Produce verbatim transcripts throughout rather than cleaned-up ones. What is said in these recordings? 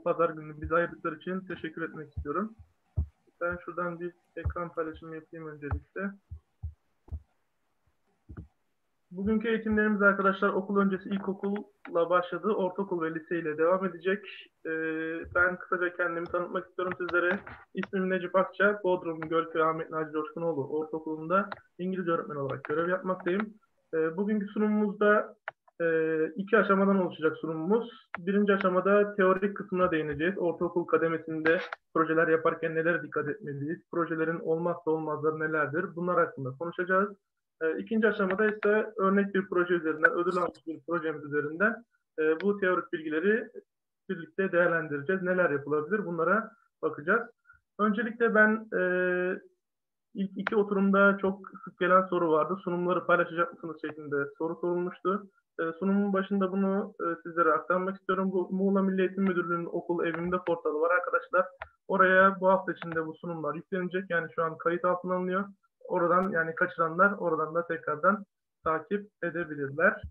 bu pazar günü bize ayırdıkları için teşekkür etmek istiyorum. Ben şuradan bir ekran paylaşımı yapayım öncelikle. Bugünkü eğitimlerimiz arkadaşlar okul öncesi ilkokulla başladı. Ortaokul ve lise ile devam edecek. Ee, ben kısaca kendimi tanıtmak istiyorum sizlere. İsmim Necip Akça. Bodrum Gölköy Ahmet Naci Coşkunoğlu Ortaokulu'nda İngilizce öğretmeni olarak görev yapmaktayım. Ee, bugünkü sunumumuzda e, iki aşamadan oluşacak sunumumuz. Birinci aşamada teorik kısmına değineceğiz. Ortaokul kademesinde projeler yaparken nelere dikkat etmeliyiz? Projelerin olmazsa olmazları nelerdir? Bunlar hakkında konuşacağız. İkinci aşamada ise örnek bir proje üzerinden, ödül almış bir projemiz üzerinden e, bu teorik bilgileri birlikte değerlendireceğiz. Neler yapılabilir bunlara bakacağız. Öncelikle ben e, ilk iki oturumda çok sık gelen soru vardı. Sunumları paylaşacak mısınız şeklinde soru sorulmuştu. E, sunumun başında bunu e, sizlere aktarmak istiyorum. Bu Muğla Milli Eğitim Müdürlüğü'nün okul evimde portalı var arkadaşlar. Oraya bu hafta içinde bu sunumlar yüklenecek. Yani şu an kayıt altına alınıyor. Oradan yani kaçıranlar oradan da tekrardan takip edebilirler.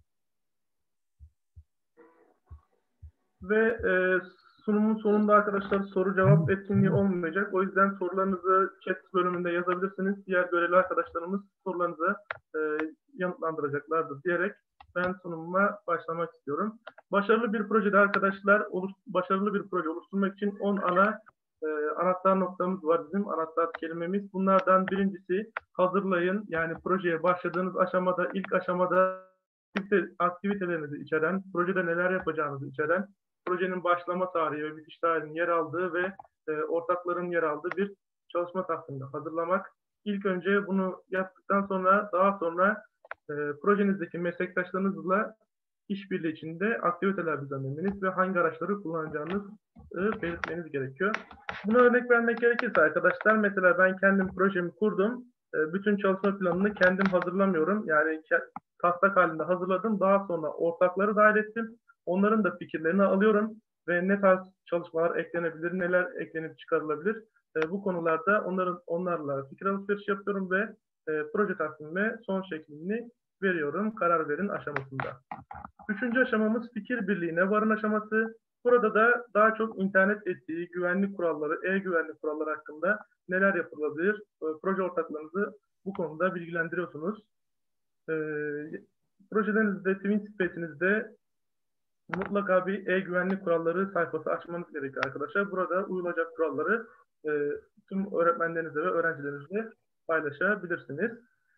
Ve e, sunumun sonunda arkadaşlar soru cevap etkinliği olmayacak. O yüzden sorularınızı chat bölümünde yazabilirsiniz. Diğer görevli arkadaşlarımız sorularınızı e, yanıtlandıracaklardır diyerek ben sunumuma başlamak istiyorum. Başarılı bir projede arkadaşlar, oluş, başarılı bir proje oluşturmak için on ana e, anahtar noktamız var bizim, anahtar kelimemiz. Bunlardan birincisi hazırlayın. Yani projeye başladığınız aşamada, ilk aşamada aktivitelerinizi içeren, projede neler yapacağınızı içeren, projenin başlama tarihi ve bitiş tarihinin yer aldığı ve e, ortakların yer aldığı bir çalışma taslağını hazırlamak. İlk önce bunu yaptıktan sonra daha sonra e, projenizdeki meslektaşlarınızla işbirliği içinde aktiviteler düzenlemeniz ve hangi araçları kullanacağınızı belirtmeniz gerekiyor. Buna örnek vermek gerekirse arkadaşlar, mesela ben kendim projemi kurdum. E, bütün çalışma planını kendim hazırlamıyorum. Yani taslak halinde hazırladım. Daha sonra ortakları dahil ettim. Onların da fikirlerini alıyorum ve ne tarz çalışmalar eklenebilir, neler eklenip çıkarılabilir. E, bu konularda onların onlarla fikir alışverişi yapıyorum ve e, proje takvimime son şeklini veriyorum karar verin aşamasında. Üçüncü aşamamız fikir birliğine varın aşaması. Burada da daha çok internet etiği, güvenlik kuralları, e-güvenlik kuralları hakkında neler yapılabilir? E, proje ortaklarınızı bu konuda bilgilendiriyorsunuz. E, projelerinizde, TwinSpace'inizde mutlaka bir e-güvenlik kuralları sayfası açmanız gerekiyor arkadaşlar. Burada uyulacak kuralları e, tüm öğretmenlerinizle ve öğrencilerinizle paylaşabilirsiniz.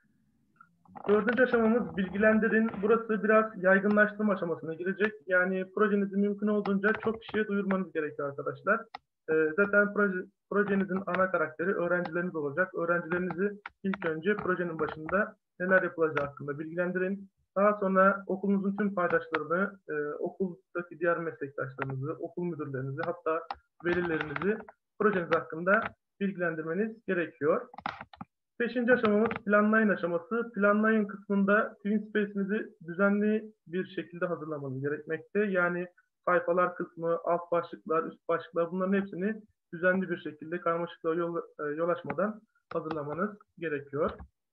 Dördüncü aşamamız bilgilendirin. Burası biraz yaygınlaştırma aşamasına girecek. Yani projenizi mümkün olduğunca çok kişiye duyurmanız gerekiyor arkadaşlar. E, zaten proje, projenizin ana karakteri öğrencileriniz olacak. Öğrencilerinizi ilk önce projenin başında neler yapılacağı hakkında bilgilendirin. Daha sonra okulunuzun tüm paydaşlarını, e, okuldaki diğer meslektaşlarınızı, okul müdürlerinizi, hatta velilerinizi projeniz hakkında bilgilendirmeniz gerekiyor. Beşinci aşamamız planlayın aşaması. Planlayın kısmında TwinSpace'inizi düzenli bir şekilde hazırlamanız gerekmekte. Yani sayfalar kısmı, alt başlıklar, üst başlıklar, bunların hepsini düzenli bir şekilde karmaşıklığa yol, yol açmadan hazırlamanız gerekiyor.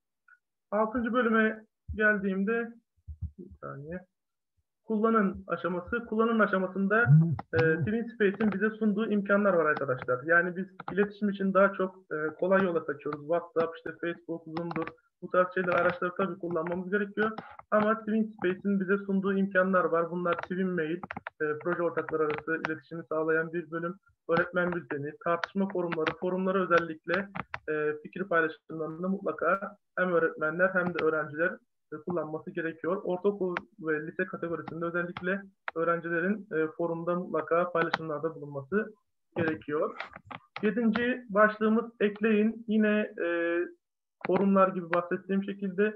Altıncı bölüme geldiğimde bir saniye. Kullanın aşaması. Kullanın aşamasında e, TwinSpace'in bize sunduğu imkanlar var arkadaşlar. Yani biz iletişim için daha çok e, kolay yola kaçıyoruz. WhatsApp, işte Facebook, Zoom'dur. Bu tarz şeyler, araçları tabii kullanmamız gerekiyor. Ama TwinSpace'in bize sunduğu imkanlar var. Bunlar TwinMail, e, proje ortakları arası iletişimi sağlayan bir bölüm, öğretmen bülteni, tartışma forumları, forumları özellikle e, fikir paylaşımlarında mutlaka hem öğretmenler hem de öğrenciler kullanması gerekiyor. Ortaokul ve lise kategorisinde özellikle öğrencilerin e, forumda mutlaka paylaşımlarda bulunması gerekiyor. Yedinci başlığımız ekleyin. Yine e, forumlar gibi bahsettiğim şekilde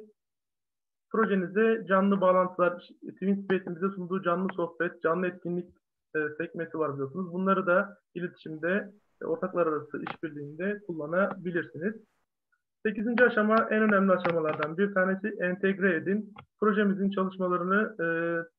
projenize canlı bağlantılar, TwinSpace'in bize sunduğu canlı sohbet, canlı etkinlik e, sekmesi var biliyorsunuz. Bunları da iletişimde, e, ortaklar arası işbirliğinde kullanabilirsiniz. Sekizinci aşama en önemli aşamalardan bir tanesi, entegre edin. Projemizin çalışmalarını e,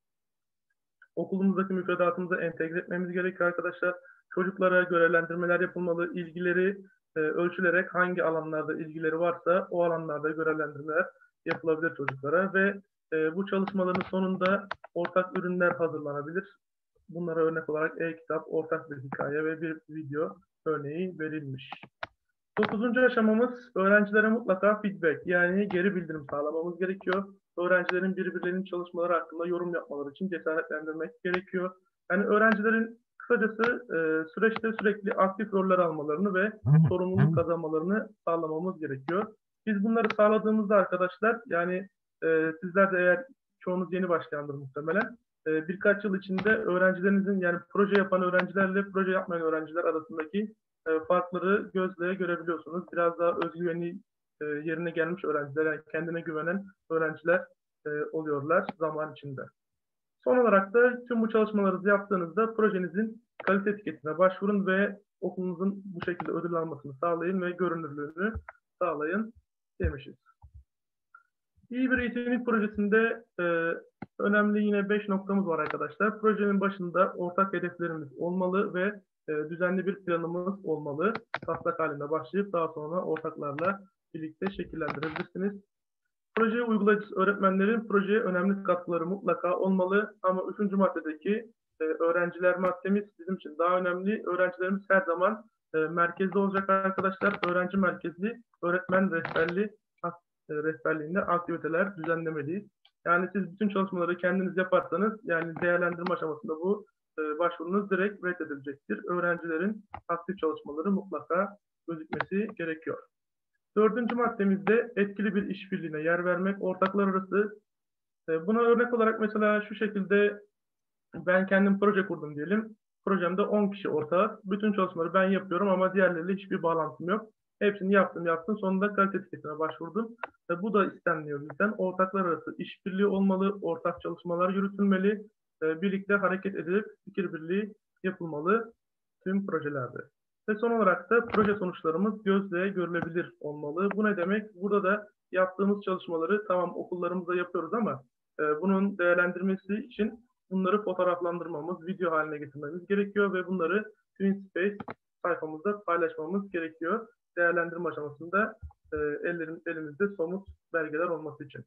okulumuzdaki müfredatımıza entegre etmemiz gerekiyor arkadaşlar. Çocuklara görevlendirmeler yapılmalı, ilgileri e, ölçülerek hangi alanlarda ilgileri varsa o alanlarda görevlendirmeler yapılabilir çocuklara ve e, bu çalışmaların sonunda ortak ürünler hazırlanabilir. bunlara örnek olarak e-kitap, ortak bir hikaye ve bir video örneği verilmiş. Dokuzuncu aşamamız öğrencilere mutlaka feedback yani geri bildirim sağlamamız gerekiyor. Öğrencilerin birbirlerinin çalışmaları hakkında yorum yapmaları için cesaretlendirmek gerekiyor. Yani öğrencilerin kısacası e, süreçte sürekli aktif roller almalarını ve sorumluluk kazanmalarını sağlamamız gerekiyor. Biz bunları sağladığımızda arkadaşlar yani e, sizler de eğer çoğunuz yeni başlayandır muhtemelen e, birkaç yıl içinde öğrencilerinizin yani proje yapan öğrencilerle proje yapmayan öğrenciler arasındaki e, farkları gözle görebiliyorsunuz. Biraz daha özgüveni e, yerine gelmiş öğrenciler, yani kendine güvenen öğrenciler e, oluyorlar zaman içinde. Son olarak da tüm bu çalışmalarınızı yaptığınızda projenizin kalite etiketine başvurun ve okulunuzun bu şekilde ödül almasını sağlayın ve görünürlüğünü sağlayın demişiz. İyi bir eğitimlik projesinde e, önemli yine beş noktamız var arkadaşlar. Projenin başında ortak hedeflerimiz olmalı ve e, düzenli bir planımız olmalı. Taslak halinde başlayıp daha sonra ortaklarla birlikte şekillendirebilirsiniz. Proje uygulayıcısı öğretmenlerin projeye önemli katkıları mutlaka olmalı. Ama üçüncü maddedeki e, öğrenciler maddemiz bizim için daha önemli. Öğrencilerimiz her zaman e, merkezde olacak arkadaşlar. Öğrenci merkezli, öğretmen rehberli e, rehberliğinde aktiviteler düzenlemeliyiz. Yani siz bütün çalışmaları kendiniz yaparsanız yani değerlendirme aşamasında bu e, başvurunuz direkt reddedilecektir. Öğrencilerin aktif çalışmaları mutlaka gözükmesi gerekiyor. Dördüncü maddemizde etkili bir işbirliğine yer vermek, ortaklar arası. E, buna örnek olarak mesela şu şekilde ben kendim proje kurdum diyelim. Projemde on kişi ortağı. Bütün çalışmaları ben yapıyorum ama diğerleriyle hiçbir bağlantım yok. Hepsini yaptım yaptım. Sonunda kalite etiketine başvurdum. E, bu da istenmiyor bizden. Ortaklar arası işbirliği olmalı, ortak çalışmalar yürütülmeli, e, birlikte hareket edilip fikir birliği yapılmalı tüm projelerde. Ve son olarak da proje sonuçlarımız gözle görülebilir olmalı. Bu ne demek? Burada da yaptığımız çalışmaları tamam okullarımızda yapıyoruz ama e, bunun değerlendirmesi için bunları fotoğraflandırmamız, video haline getirmemiz gerekiyor ve bunları TwinSpace sayfamızda paylaşmamız gerekiyor. Değerlendirme aşamasında e, ellerim, elimizde somut belgeler olması için.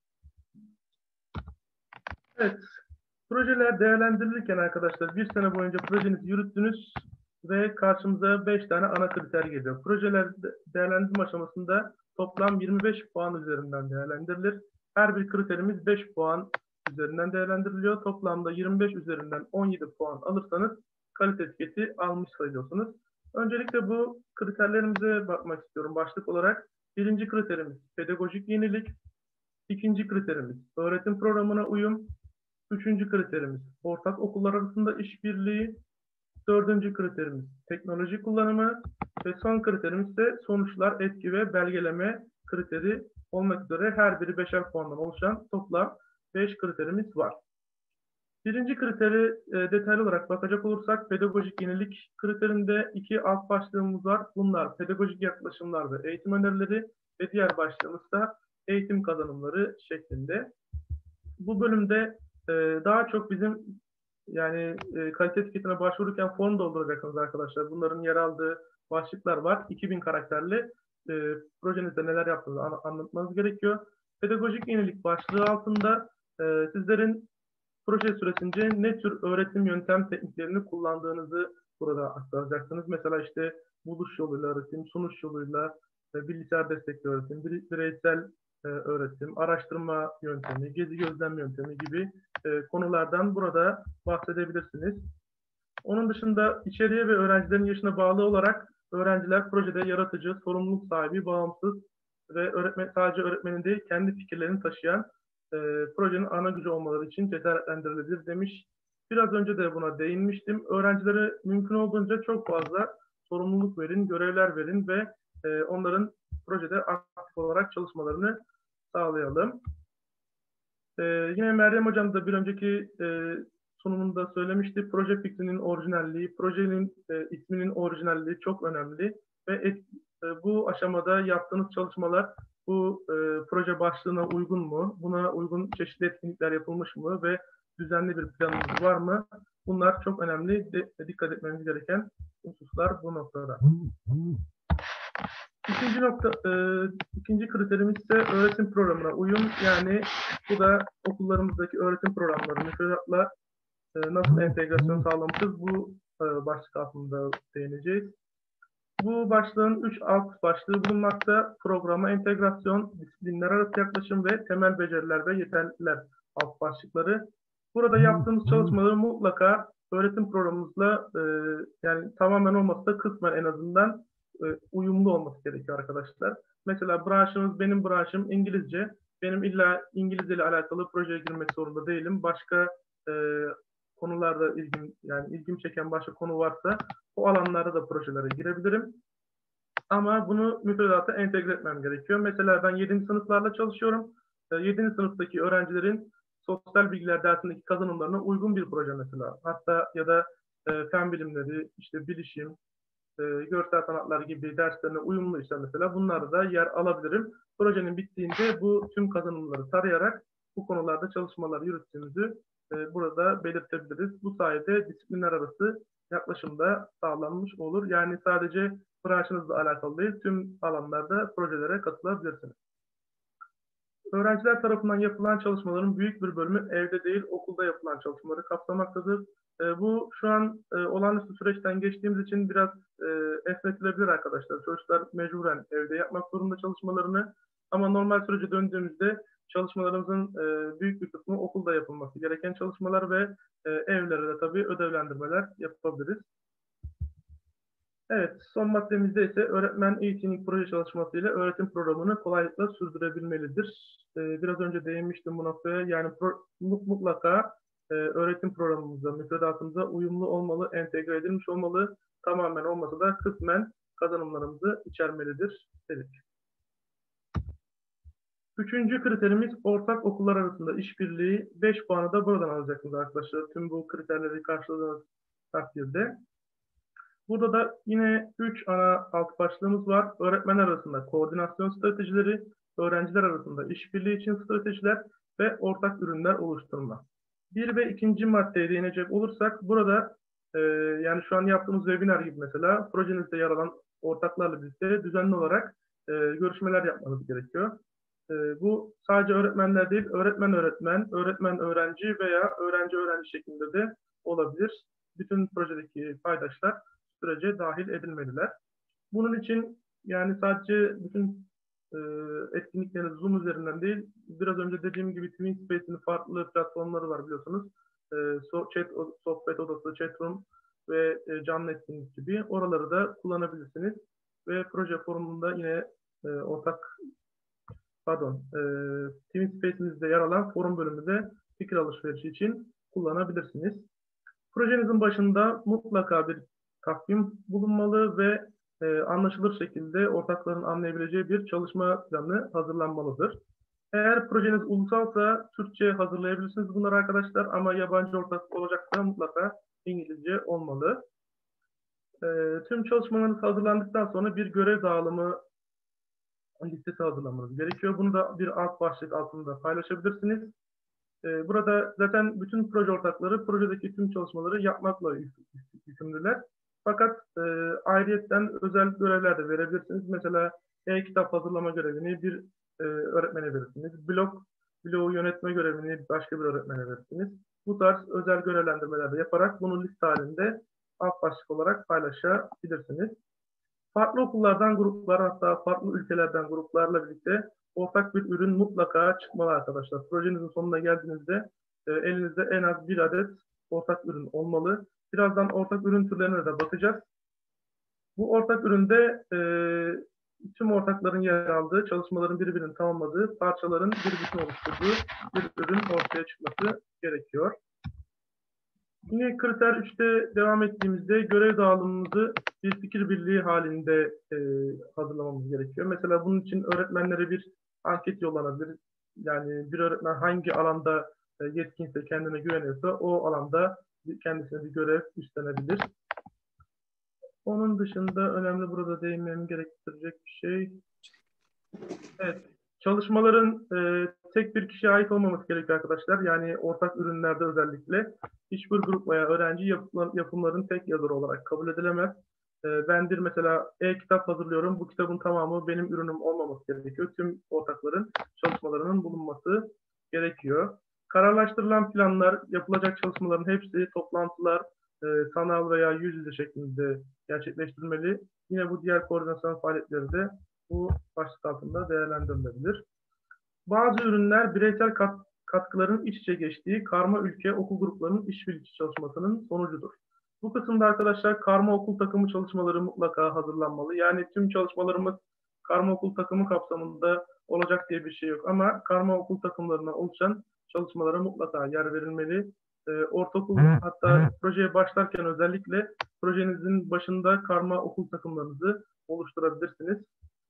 Evet, projeler değerlendirilirken arkadaşlar bir sene boyunca projenizi yürüttünüz ve karşımıza beş tane ana kriter geliyor. Projeler değerlendirme aşamasında toplam yirmi beş puan üzerinden değerlendirilir. Her bir kriterimiz beş puan üzerinden değerlendiriliyor. Toplamda yirmi beş üzerinden on yedi puan alırsanız kalite etiketi almış sayılıyorsunuz. Öncelikle bu kriterlerimize bakmak istiyorum başlık olarak. Birinci kriterimiz pedagojik yenilik. İkinci kriterimiz öğretim programına uyum. Üçüncü kriterimiz ortak okullar arasında işbirliği. Dördüncü kriterimiz teknoloji kullanımı. Ve son kriterimiz ise sonuçlar, etki ve belgeleme kriteri olmak üzere her biri beşer puandan oluşan toplam beş kriterimiz var. Birinci kriteri e, detaylı olarak bakacak olursak pedagojik yenilik kriterinde iki alt başlığımız var. Bunlar pedagojik yaklaşımlar ve eğitim önerileri ve diğer başlığımız da eğitim kazanımları şeklinde. Bu bölümde e, daha çok bizim yani e, kalite etiketine başvururken form dolduracaksınız arkadaşlar. Bunların yer aldığı başlıklar var. iki bin karakterli e, projenizde neler yaptığınızı an, anlatmanız gerekiyor. Pedagojik yenilik başlığı altında e, sizlerin proje süresince ne tür öğretim yöntem tekniklerini kullandığınızı burada aktaracaksınız. Mesela işte buluş yoluyla öğretim, sunuş yoluyla e, bilgisayar destekli öğretim, bireysel e, öğretim, araştırma yöntemi, gezi gözlem yöntemi gibi e, konulardan burada bahsedebilirsiniz. Onun dışında içeriğe ve öğrencilerin yaşına bağlı olarak öğrenciler projede yaratıcı, sorumluluk sahibi, bağımsız ve öğretmen, sadece öğretmenin değil kendi fikirlerini taşıyan e, projenin ana gücü olmaları için cesaretlendirilebilir demiş. Biraz önce de buna değinmiştim. Öğrencilere mümkün olduğunca çok fazla sorumluluk verin, görevler verin ve e, onların projede aktif olarak çalışmalarını sağlayalım. E, yine Meryem Hocam da bir önceki e, sunumunda söylemişti. Proje fikrinin orijinalliği, projenin e, isminin orijinalliği çok önemli ve et, e, bu aşamada yaptığınız çalışmalar bu e, proje başlığına uygun mu? Buna uygun çeşitli etkinlikler yapılmış mı ve düzenli bir planınız var mı? Bunlar çok önemli. De, dikkat etmemiz gereken hususlar bu noktada. İkinci nokta, e, ikinci kriterimiz ise öğretim programına uyum. Yani bu da okullarımızdaki öğretim programları müfredatla e, nasıl entegrasyon sağlamışız? Bu e, başlık altında değineceğiz. Bu başlığın üç alt başlığı bulunmakta. Programa entegrasyon, disiplinler arası yaklaşım ve temel beceriler ve yeterliler alt başlıkları. Burada yaptığımız çalışmaları mutlaka öğretim programımızla e, yani tamamen olmasa da kısmen en azından e, uyumlu olması gerekiyor arkadaşlar. Mesela branşımız, benim branşım İngilizce. Benim illa İngilizce ile alakalı projeye girmek zorunda değilim. Başka e, konularda ilgim yani ilgimi çeken başka konu varsa o alanlarda da projelere girebilirim. Ama bunu müfredata entegre etmem gerekiyor. Mesela ben yedinci sınıflarla çalışıyorum. yedinci sınıftaki öğrencilerin sosyal bilgiler dersindeki kazanımlarına uygun bir proje mesela. Hatta ya da e, fen bilimleri, işte bilişim, e, görsel sanatlar gibi derslerine uyumluysa mesela bunlarda da yer alabilirim. Projenin bittiğinde bu tüm kazanımları tarayarak bu konularda çalışmalar yürüttüğümüzü e, burada belirtebiliriz. Bu sayede disiplinler arası yaklaşımda sağlanmış olur. Yani sadece branşınızla alakalı değil, tüm alanlarda projelere katılabilirsiniz. Öğrenciler tarafından yapılan çalışmaların büyük bir bölümü evde değil, okulda yapılan çalışmaları kapsamaktadır. E, bu şu an e, olağanüstü süreçten geçtiğimiz için biraz e, esnetilebilir arkadaşlar. Çocuklar mecburen evde yapmak zorunda çalışmalarını. Ama normal sürece döndüğümüzde çalışmalarımızın e, büyük bir kısmı okulda yapılması gereken çalışmalar ve e, evlere de tabii ödevlendirmeler yapabiliriz. Evet, son maddemizde ise öğretmen eğitimlik proje çalışması ile öğretim programını kolaylıkla sürdürebilmelidir. Ee, biraz önce değinmiştim bu noktaya. Yani pro, mutlaka e, öğretim programımıza, müfredatımıza uyumlu olmalı, entegre edilmiş olmalı. Tamamen olmasa da kısmen kazanımlarımızı içermelidir dedik. Üçüncü kriterimiz ortak okullar arasında işbirliği. beş puanı da buradan alacaksınız arkadaşlar. Tüm bu kriterleri karşıladığınız takdirde. Burada da yine üç ana alt başlığımız var. Öğretmen arasında koordinasyon stratejileri, öğrenciler arasında işbirliği için stratejiler ve ortak ürünler oluşturma. Bir ve ikinci maddeye değinecek olursak burada e, yani şu an yaptığımız webinar gibi mesela projenizde yer alan ortaklarla birlikte düzenli olarak e, görüşmeler yapmanız gerekiyor. E, bu sadece öğretmenler değil, öğretmen öğretmen, öğretmen öğrenci veya öğrenci öğrenci şeklinde de olabilir. Bütün projedeki paydaşlar sürece dahil edilmeliler. Bunun için yani sadece bütün e, etkinlikleriniz Zoom üzerinden değil, biraz önce dediğim gibi TwinSpace'in farklı platformları var biliyorsunuz. E, so, chat, sohbet odası, chatroom ve e, canlı etkinlik gibi oraları da kullanabilirsiniz. Ve proje forumunda yine e, ortak pardon e, TwinSpace'imizde yer alan forum bölümünde fikir alışverişi için kullanabilirsiniz. Projenizin başında mutlaka bir takvim bulunmalı ve e, anlaşılır şekilde ortakların anlayabileceği bir çalışma planı hazırlanmalıdır. Eğer projeniz ulusalsa Türkçe hazırlayabilirsiniz bunları arkadaşlar ama yabancı ortak olacaksa mutlaka İngilizce olmalı. E, tüm çalışmalarınız hazırlandıktan sonra bir görev dağılımı listesi hazırlamanız gerekiyor. Bunu da bir alt başlık altında paylaşabilirsiniz. Burada zaten bütün proje ortakları projedeki tüm çalışmaları yapmakla yükümlüler. Fakat e, ayrıyetten özel görevler de verebilirsiniz. Mesela e-kitap hazırlama görevini bir e, öğretmene verirsiniz. Blog, blogu yönetme görevini başka bir öğretmene verirsiniz. Bu tarz özel görevlendirmeler de yaparak bunu liste halinde alt başlık olarak paylaşabilirsiniz. Farklı okullardan gruplar hatta farklı ülkelerden gruplarla birlikte ortak bir ürün mutlaka çıkmalı arkadaşlar. Projenizin sonuna geldiğinizde e, elinizde en az bir adet ortak ürün olmalı. Birazdan ortak ürün türlerine de bakacağız. Bu ortak üründe e, tüm ortakların yer aldığı, çalışmaların birbirini tamamladığı, parçaların bir bütün oluşturduğu bir ürün ortaya çıkması gerekiyor. Yine kriter üçte devam ettiğimizde görev dağılımımızı bir fikir birliği halinde e, hazırlamamız gerekiyor. Mesela bunun için öğretmenlere bir anket yollanabilir. Yani bir öğretmen hangi alanda e, yetkinse, kendine güveniyorsa o alanda kendisine bir görev üstlenebilir. Onun dışında önemli burada değinmem gerektirecek bir şey. Evet. Çalışmaların e, tek bir kişiye ait olmaması gerekiyor arkadaşlar. Yani ortak ürünlerde özellikle hiçbir grup veya öğrenci yapılan, yapımların tek yazarı olarak kabul edilemez. E, ben bir mesela e-kitap hazırlıyorum. Bu kitabın tamamı benim ürünüm olmaması gerekiyor. Tüm ortakların çalışmalarının bulunması gerekiyor. Kararlaştırılan planlar, yapılacak çalışmaların hepsi toplantılar, e, sanal veya yüz yüze şeklinde gerçekleştirilmeli. Yine bu diğer koordinasyon faaliyetleri de bu başlık altında değerlendirilebilir. Bazı ürünler bireysel kat, katkıların iç içe geçtiği karma ülke okul gruplarının işbirlikçi çalışmasının sonucudur. Bu kısımda arkadaşlar karma okul takımı çalışmaları mutlaka hazırlanmalı. Yani tüm çalışmalarımız karma okul takımı kapsamında olacak diye bir şey yok. Ama karma okul takımlarına oluşan çalışmalara mutlaka yer verilmeli. E, ortaokul hatta projeye başlarken özellikle projenizin başında karma okul takımlarınızı oluşturabilirsiniz.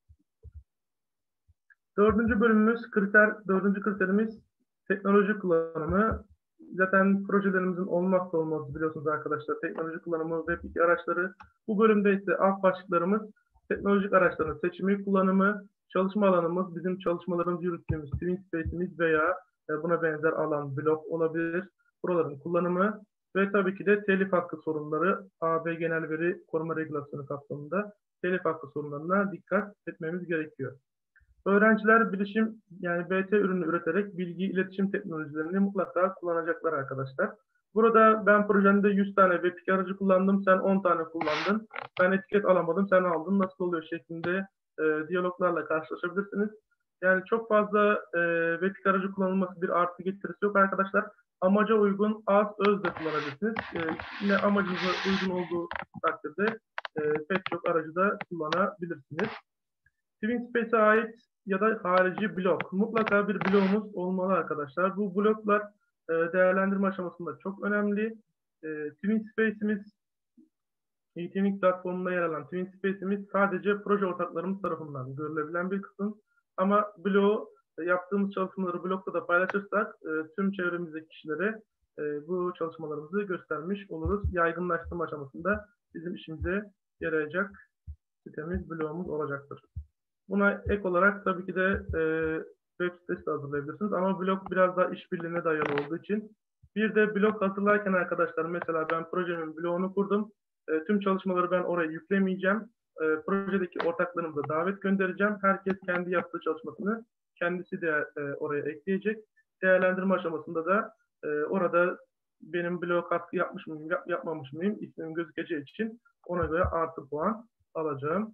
Dördüncü bölümümüz kriter, dördüncü kriterimiz teknoloji kullanımı. Zaten projelerimizin olmazsa olmazı biliyorsunuz arkadaşlar teknoloji kullanımı, web iki araçları. Bu bölümde ise alt başlıklarımız teknolojik araçların seçimi, kullanımı, çalışma alanımız, bizim çalışmalarımızı yürüttüğümüz TwinSpace'imiz veya buna benzer alan, blok olabilir. Buraların kullanımı ve tabii ki de telif hakkı sorunları, A B Genel Veri Koruma Regülasyonu kapsamında telif hakkı sorunlarına dikkat etmemiz gerekiyor. Öğrenciler bilişim yani B T ürünü üreterek bilgi iletişim teknolojilerini mutlaka kullanacaklar arkadaşlar. Burada ben projemde yüz tane web iki aracı kullandım, sen on tane kullandın. Ben etiket alamadım, sen aldın. Nasıl oluyor şeklinde e, diyaloglarla karşılaşabilirsiniz. Yani çok fazla e, web iki aracı kullanılması bir artı getirisi yok arkadaşlar. Amaca uygun az öz de kullanabilirsiniz. E, yine amacınıza uygun olduğu takdirde e, pek çok aracı da kullanabilirsiniz. TwinSpace'e ait ya da harici blok. Mutlaka bir bloğumuz olmalı arkadaşlar. Bu bloklar e, değerlendirme aşamasında çok önemli. E, TwinSpace'imiz eğitimlik platformunda yer alan TwinSpace'imiz sadece proje ortaklarımız tarafından görülebilen bir kısım. Ama bloğu e, yaptığımız çalışmaları blokta da paylaşırsak e, tüm çevremizdeki kişilere e, bu çalışmalarımızı göstermiş oluruz. Yaygınlaştırma aşamasında bizim işimize yarayacak sitemiz, bloğumuz olacaktır. Buna ek olarak tabii ki de e, web sitesi de hazırlayabilirsiniz. Ama blog biraz daha işbirliğine dayalı olduğu için. Bir de blog hazırlarken arkadaşlar mesela ben projemin blogunu kurdum. E, tüm çalışmaları ben oraya yüklemeyeceğim. E, projedeki ortaklarımıza davet göndereceğim. Herkes kendi yaptığı çalışmasını kendisi de e, oraya ekleyecek. Değerlendirme aşamasında da e, orada benim blog katkı yapmış mıyım, yap, yapmamış mıyım ismim gözükeceği için ona göre artı puan alacağım.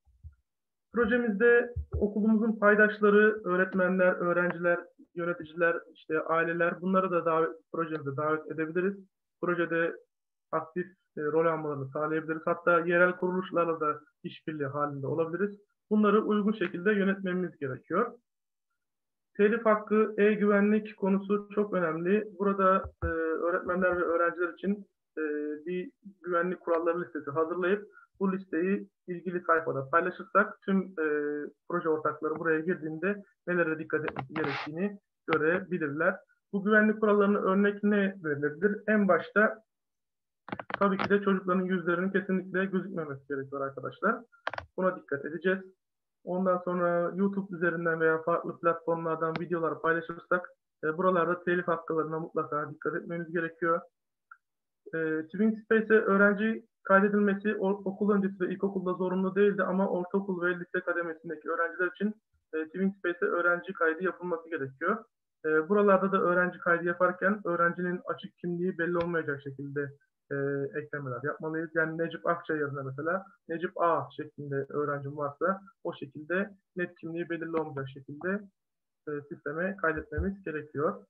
Projemizde okulumuzun paydaşları, öğretmenler, öğrenciler, yöneticiler, işte aileler bunları da davet, projemize davet edebiliriz. Projede aktif e, rol almalarını sağlayabiliriz. Hatta yerel kuruluşlarla da işbirliği halinde olabiliriz. Bunları uygun şekilde yönetmemiz gerekiyor. Telif hakkı, e-güvenlik konusu çok önemli. Burada e, öğretmenler ve öğrenciler için e, bir güvenlik kuralları listesi hazırlayıp bu listeyi ilgili sayfada paylaşırsak tüm e, proje ortakları buraya girdiğinde nelere dikkat etmesi gerektiğini görebilirler. Bu güvenlik kurallarının örnek ne verilebilir? En başta tabii ki de çocukların yüzlerinin kesinlikle gözükmemesi gerekiyor arkadaşlar. Buna dikkat edeceğiz. Ondan sonra YouTube üzerinden veya farklı platformlardan videolar paylaşırsak e, buralarda telif haklarına mutlaka dikkat etmemiz gerekiyor. E, TwinSpace'e öğrenci kaydedilmesi okul öncesi ve ilkokulda zorunlu değildi ama ortaokul ve lise kademesindeki öğrenciler için e, TwinSpace'e öğrenci kaydı yapılması gerekiyor. E, buralarda da öğrenci kaydı yaparken öğrencinin açık kimliği belli olmayacak şekilde e, eklemeler yapmalıyız. Yani Necip Akça yazına mesela Necip A şeklinde öğrencim varsa o şekilde net kimliği belirli olmayacak şekilde e, sisteme kaydetmemiz gerekiyor.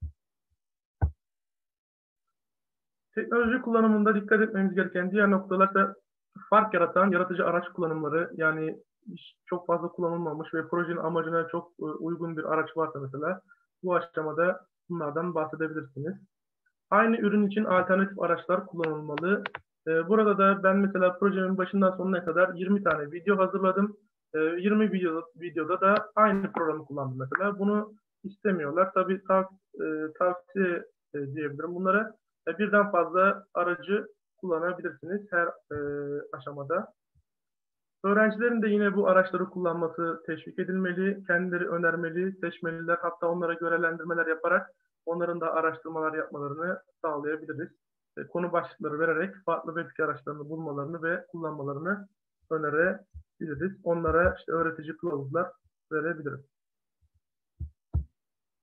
Teknoloji kullanımında dikkat etmemiz gereken diğer noktalar da fark yaratan yaratıcı araç kullanımları. Yani çok fazla kullanılmamış ve projenin amacına çok uygun bir araç varsa mesela bu aşamada bunlardan bahsedebilirsiniz. Aynı ürün için alternatif araçlar kullanılmalı. Burada da ben mesela projemin başından sonuna kadar yirmi tane video hazırladım. yirmi video, videoda da aynı programı kullandım mesela. Bunu istemiyorlar. Tabii tav tavsiye diyebilirim bunlara. Birden fazla aracı kullanabilirsiniz her e, aşamada. Öğrencilerin de yine bu araçları kullanması teşvik edilmeli, kendileri önermeli, seçmeliler, hatta onlara görevlendirmeler yaparak onların da araştırmalar yapmalarını sağlayabiliriz. E, konu başlıkları vererek farklı web iki araçlarını bulmalarını ve kullanmalarını önerebiliriz. Onlara işte öğretici kılavuzlar verebiliriz.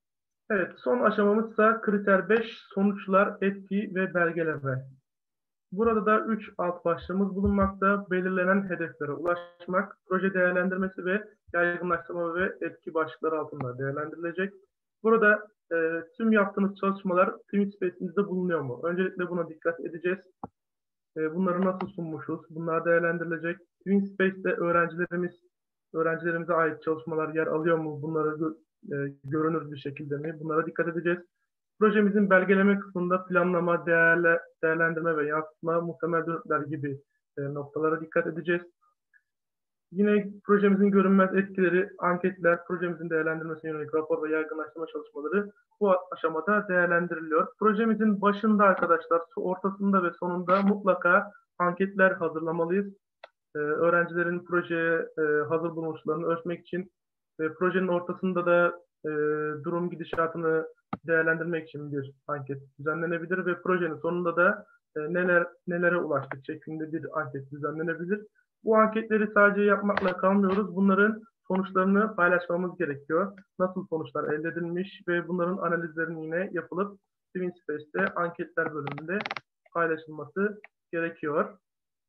Evet, son aşamamızsa kriter beş, sonuçlar, etki ve belgeleme. Burada da üç alt başlığımız bulunmakta. Belirlenen hedeflere ulaşmak, proje değerlendirmesi ve yaygınlaştırma ve etki başlıkları altında değerlendirilecek. Burada e, tüm yaptığınız çalışmalar TwinSpace'imizde bulunuyor mu? Öncelikle buna dikkat edeceğiz. E, bunları nasıl sunmuşuz? Bunlar değerlendirilecek. TwinSpace'te öğrencilerimiz, öğrencilerimize ait çalışmalar yer alıyor mu? Bunları gö e, görünür bir şekilde mi? Bunlara dikkat edeceğiz. Projemizin belgeleme kısmında planlama, değerle, değerlendirme ve yansıtma, muhtemel dönütler gibi e, noktalara dikkat edeceğiz. Yine projemizin görünmez etkileri, anketler, projemizin değerlendirmesine yönelik rapor ve yaygınlaştırma çalışmaları bu aşamada değerlendiriliyor. Projemizin başında arkadaşlar, ortasında ve sonunda mutlaka anketler hazırlamalıyız. Ee, öğrencilerin projeye e, hazır bulunuşlarını ölçmek için ve projenin ortasında da e, durum gidişatını değerlendirmek için bir anket düzenlenebilir ve projenin sonunda da e, neler nelere ulaştık şeklinde bir anket düzenlenebilir. Bu anketleri sadece yapmakla kalmıyoruz. Bunların sonuçlarını paylaşmamız gerekiyor. Nasıl sonuçlar elde edilmiş ve bunların analizlerinin yine yapılıp TwinSpace'te anketler bölümünde paylaşılması gerekiyor.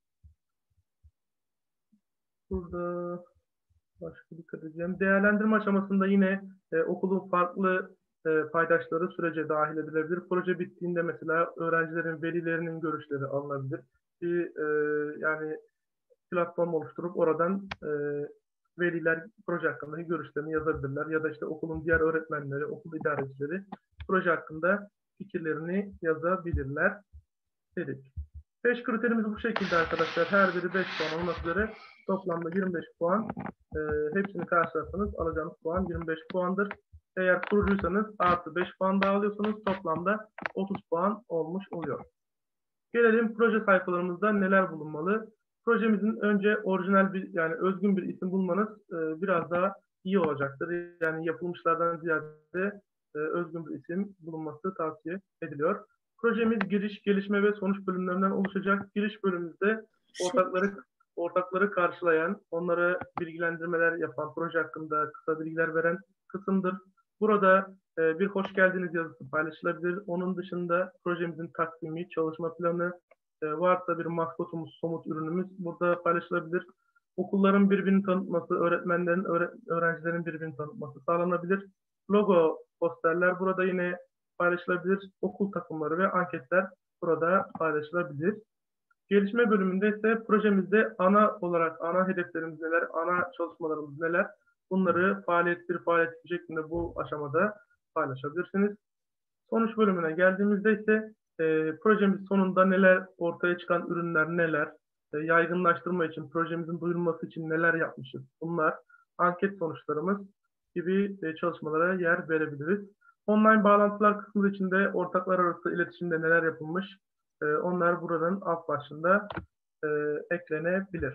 Burada başka dikkat edeceğim. Değerlendirme aşamasında yine e, okulun farklı e, paydaşları sürece dahil edilebilir. Proje bittiğinde mesela öğrencilerin, velilerinin görüşleri alınabilir. Bir e, yani platform oluşturup oradan e, veliler proje hakkındaki görüşlerini yazabilirler. Ya da işte okulun diğer öğretmenleri, okul idarecileri proje hakkında fikirlerini yazabilirler dedik. beş kriterimiz bu şekilde arkadaşlar. Her biri beş puan olmak üzere toplamda yirmi beş puan. E, hepsini karşılarsanız alacağınız puan yirmi beş puandır. Eğer kurucuysanız artı beş puan daha alıyorsanız toplamda otuz puan olmuş oluyor. Gelelim proje sayfalarımızda neler bulunmalı. Projemizin önce orijinal bir yani özgün bir isim bulmanız e, biraz daha iyi olacaktır. Yani yapılmışlardan ziyade e, özgün bir isim bulunması tavsiye ediliyor. Projemiz giriş, gelişme ve sonuç bölümlerinden oluşacak. Giriş bölümümüzde ortakları ortakları karşılayan, onlara bilgilendirmeler yapan, proje hakkında kısa bilgiler veren kısımdır. Burada e, bir hoş geldiniz yazısı paylaşılabilir. Onun dışında projemizin takvimi, çalışma planı, e, varsa bir maskotumuz, somut ürünümüz burada paylaşılabilir. Okulların birbirini tanıtması, öğretmenlerin, öğre öğrencilerin birbirini tanıtması sağlanabilir. Logo, posterler burada yine paylaşılabilir. Okul takımları ve anketler burada paylaşılabilir. Gelişme bölümünde ise projemizde ana olarak ana hedeflerimiz neler, ana çalışmalarımız neler, bunları faaliyet bir faaliyet şeklinde bu aşamada paylaşabilirsiniz. Sonuç bölümüne geldiğimizde ise e, projemiz sonunda neler, ortaya çıkan ürünler neler, e, yaygınlaştırma için, projemizin duyurulması için neler yapmışız, bunlar anket sonuçlarımız gibi e, çalışmalara yer verebiliriz. Online bağlantılar kısmı içinde ortaklar arası iletişimde neler yapılmış, e, onlar buranın alt başlığında e, eklenebilir.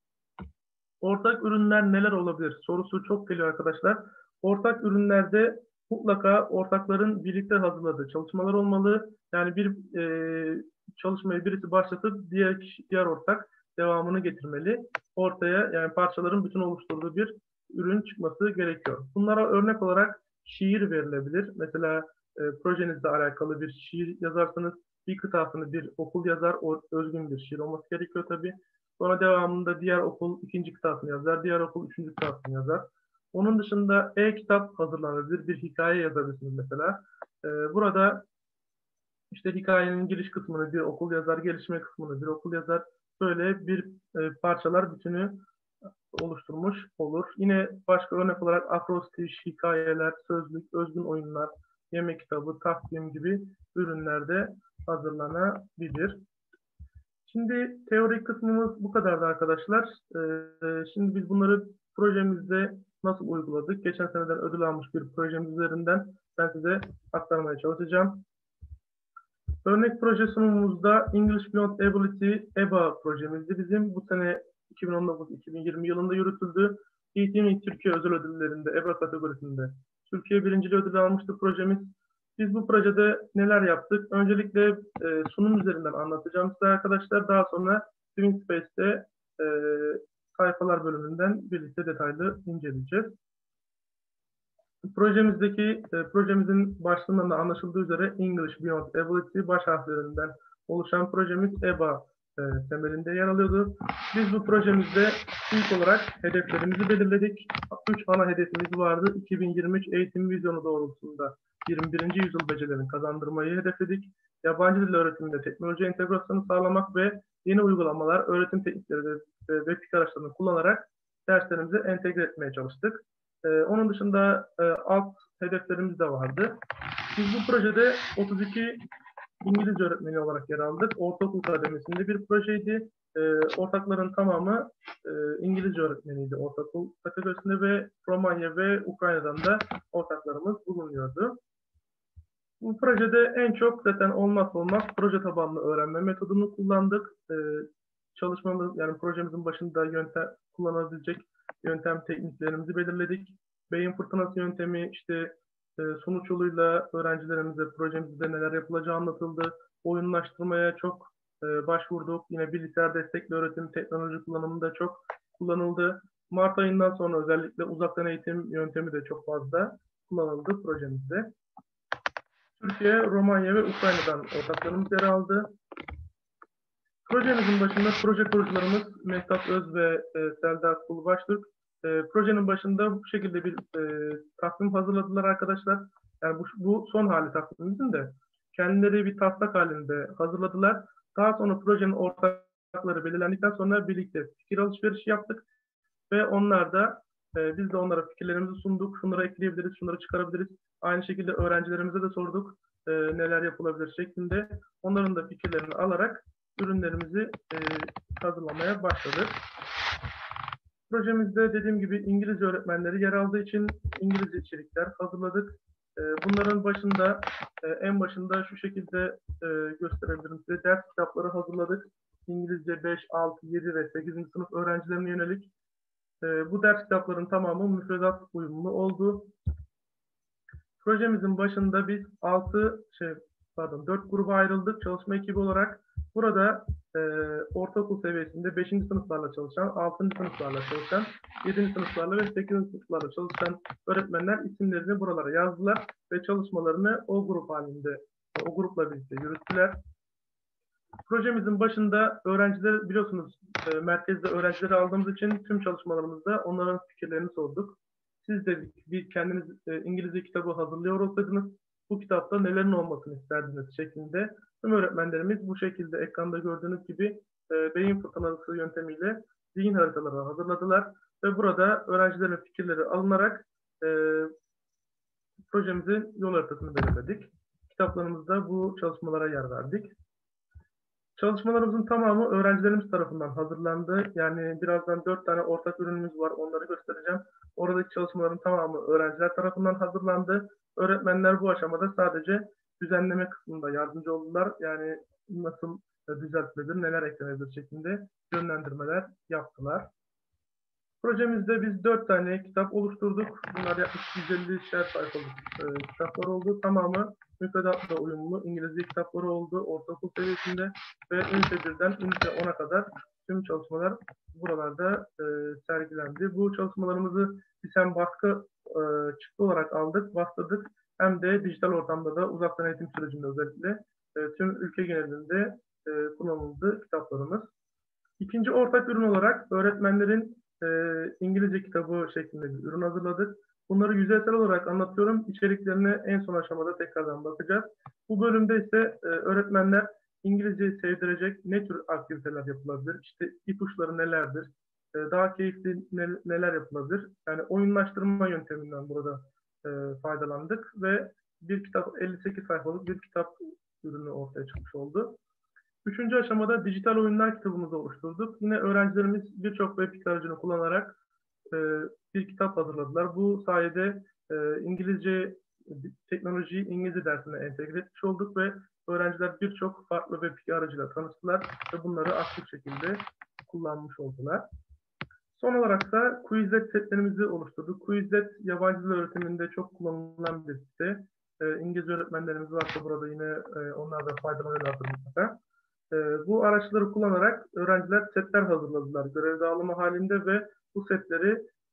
Ortak ürünler neler olabilir sorusu çok geliyor arkadaşlar. Ortak ürünlerde mutlaka ortakların birlikte hazırladığı çalışmalar olmalı. Yani bir e, çalışmayı birisi başlatıp diğer kişi, diğer ortak devamını getirmeli. Ortaya yani parçaların bütün oluşturduğu bir ürün çıkması gerekiyor. Bunlara örnek olarak şiir verilebilir. Mesela e, projenizle alakalı bir şiir yazarsanız bir kıtasını bir okul yazar, o özgün bir şiir olması gerekiyor tabii. Sonra devamında diğer okul ikinci kıtasını yazar, diğer okul üçüncü kıtasını yazar. Onun dışında e-kitap hazırlanabilir, bir hikaye yazabilirsiniz mesela. Ee, burada işte hikayenin giriş kısmını bir okul yazar, gelişme kısmını bir okul yazar. Böyle bir e, parçalar bütünü oluşturmuş olur. Yine başka örnek olarak akrostiş, hikayeler, sözlük, özgün oyunlar, yemek kitabı, takvim gibi ürünlerde hazırlanabilir. Şimdi teorik kısmımız bu kadardı arkadaşlar. Ee, şimdi biz bunları projemizde nasıl uyguladık? Geçen seneden ödül almış bir projemiz üzerinden ben size aktarmaya çalışacağım. Örnek proje sunumumuzda English Beyond Ability E B A projemizdi. Bizim bu sene iki bin on dokuz iki bin yirmi yılında yürütüldü. Eğitim Türkiye özel ödüllerinde E B A kategorisinde Türkiye birinciliği ödülü almıştı projemiz. Biz bu projede neler yaptık? Öncelikle e, sunum üzerinden anlatacağım size arkadaşlar. Daha sonra TwinSpace'te e, sayfalar bölümünden birlikte detaylı inceleyeceğiz. Projemizdeki e, projemizin başlığından da anlaşıldığı üzere English Beyond Ability baş harflerinden oluşan projemiz E B A e, temelinde yer alıyordu. Biz bu projemizde ilk olarak hedeflerimizi belirledik. Üç ana hedefimiz vardı. iki bin yirmi üç eğitim vizyonu doğrultusunda yirmi birinci yüzyıl becerilerini kazandırmayı hedefledik. Yabancı dil öğretiminde teknoloji entegrasyonu sağlamak ve yeni uygulamalar, öğretim teknikleri ve web araçlarını kullanarak derslerimizi entegre etmeye çalıştık. Ee, onun dışında e, alt hedeflerimiz de vardı. Biz bu projede otuz iki İngilizce öğretmeni olarak yer aldık. Ortaokul kademesinde bir projeydi. E, ortakların tamamı e, İngilizce öğretmeniydi ortaokul kategorisinde ve Romanya ve Ukrayna'dan da ortaklarımız bulunuyordu. Bu projede en çok zaten olmazsa olmaz proje tabanlı öğrenme metodunu kullandık. E, çalışmamız yani projemizin başında yöntem kullanabilecek yöntem tekniklerimizi belirledik. Beyin fırtınası yöntemi, işte e, sonuç yoluyla öğrencilerimize projemizde neler yapılacağı anlatıldı. Oyunlaştırmaya çok e, başvurduk. Yine bilgisayar destekli öğretim teknoloji kullanımında çok kullanıldı. Mart ayından sonra özellikle uzaktan eğitim yöntemi de çok fazla kullanıldı projemizde. Türkiye, Romanya ve Ukrayna'dan ortaklarımız yer aldı. Projemizin başında proje kurucularımız Mehtap Öz ve e, Selda Kulbaştürk. E, projenin başında bu şekilde bir e, takvim hazırladılar arkadaşlar. Yani bu, bu son hali takvimimizin de kendileri bir taslak halinde hazırladılar. Daha sonra projenin ortakları belirlendikten sonra birlikte fikir alışverişi yaptık ve onlar da e, biz de onlara fikirlerimizi sunduk. Şunları ekleyebiliriz, şunları çıkarabiliriz. Aynı şekilde öğrencilerimize de sorduk e, neler yapılabilir şeklinde. Onların da fikirlerini alarak ürünlerimizi e, hazırlamaya başladık. Projemizde dediğim gibi İngilizce öğretmenleri yer aldığı için İngilizce içerikler hazırladık. E, bunların başında, e, en başında şu şekilde e, gösterebilirim size. Ders kitapları hazırladık. İngilizce beş, altı, yedi ve sekizinci sınıf öğrencilerine yönelik. E, bu ders kitaplarının tamamı müfredat uyumlu oldu. Projemizin başında biz altı şey pardon dört gruba ayrıldık çalışma ekibi olarak. Burada e, ortaokul seviyesinde beşinci sınıflarla çalışan, altıncı sınıflarla çalışan, yedinci sınıflarla ve sekizinci sınıflarla çalışan öğretmenler isimlerini buralara yazdılar ve çalışmalarını o grup halinde, o grupla birlikte yürüttüler. Projemizin başında öğrenciler biliyorsunuz e, merkezde öğrencileri aldığımız için tüm çalışmalarımızda onların fikirlerini sorduk. Siz de bir kendiniz e, İngilizce kitabı hazırlıyor olsaydınız bu kitapta nelerin olmasını isterdiniz şeklinde tüm öğretmenlerimiz bu şekilde ekranda gördüğünüz gibi e, beyin fırtınası yöntemiyle zihin haritaları hazırladılar ve burada öğrencilerin fikirleri alınarak e, projemizin yol haritasını belirledik. Kitaplarımızda bu çalışmalara yer verdik. Çalışmalarımızın tamamı öğrencilerimiz tarafından hazırlandı. Yani birazdan dört tane ortak ürünümüz var. Onları göstereceğim. Oradaki çalışmaların tamamı öğrenciler tarafından hazırlandı. Öğretmenler bu aşamada sadece düzenleme kısmında yardımcı oldular. Yani nasıl düzeltilebilir, neler eklenebilir şeklinde yönlendirmeler yaptılar. Projemizde biz dört tane kitap oluşturduk. Bunlar yaklaşık yüz elli şer sayfalık e, kitaplar oldu. Tamamı müfredatla uyumlu İngilizce kitapları oldu ortaokul seviyesinde ve ünite birden ünite ona kadar tüm çalışmalar buralarda e, sergilendi. Bu çalışmalarımızı biz hem baskı e, çıktı olarak aldık, bastırdık hem de dijital ortamda da uzaktan eğitim sürecinde özellikle e, tüm ülke genelinde e, kullanıldı kitaplarımız. İkinci ortak ürün olarak öğretmenlerin e, İngilizce kitabı şeklinde bir ürün hazırladık. Bunları yüzeysel olarak anlatıyorum. İçeriklerine en son aşamada tekrardan bakacağız. Bu bölümde ise e, öğretmenler İngilizceyi sevdirecek ne tür aktiviteler yapılabilir? İşte ipuçları nelerdir? E, daha keyifli ne, neler yapılabilir? Yani oyunlaştırma yönteminden burada e, faydalandık ve bir kitap elli sekiz sayfalık bir kitap ürünü ortaya çıkmış oldu. Üçüncü aşamada dijital oyunlar kitabımızı oluşturduk. Yine öğrencilerimiz birçok web aracını kullanarak e, bir kitap hazırladılar. Bu sayede e, İngilizce teknolojiyi İngilizce dersine entegre etmiş olduk ve öğrenciler birçok farklı web aracıyla tanıştılar ve bunları aktif şekilde kullanmış oldular. Son olarak da Quizlet setlerimizi oluşturduk. Quizlet yabancı dil öğretiminde çok kullanılan bir site. E, İngilizce öğretmenlerimiz varsa burada yine e, onlar da faydalanıyorlardır mutlaka. E, bu araçları kullanarak öğrenciler setler hazırladılar görev dağılımı halinde ve bu setleri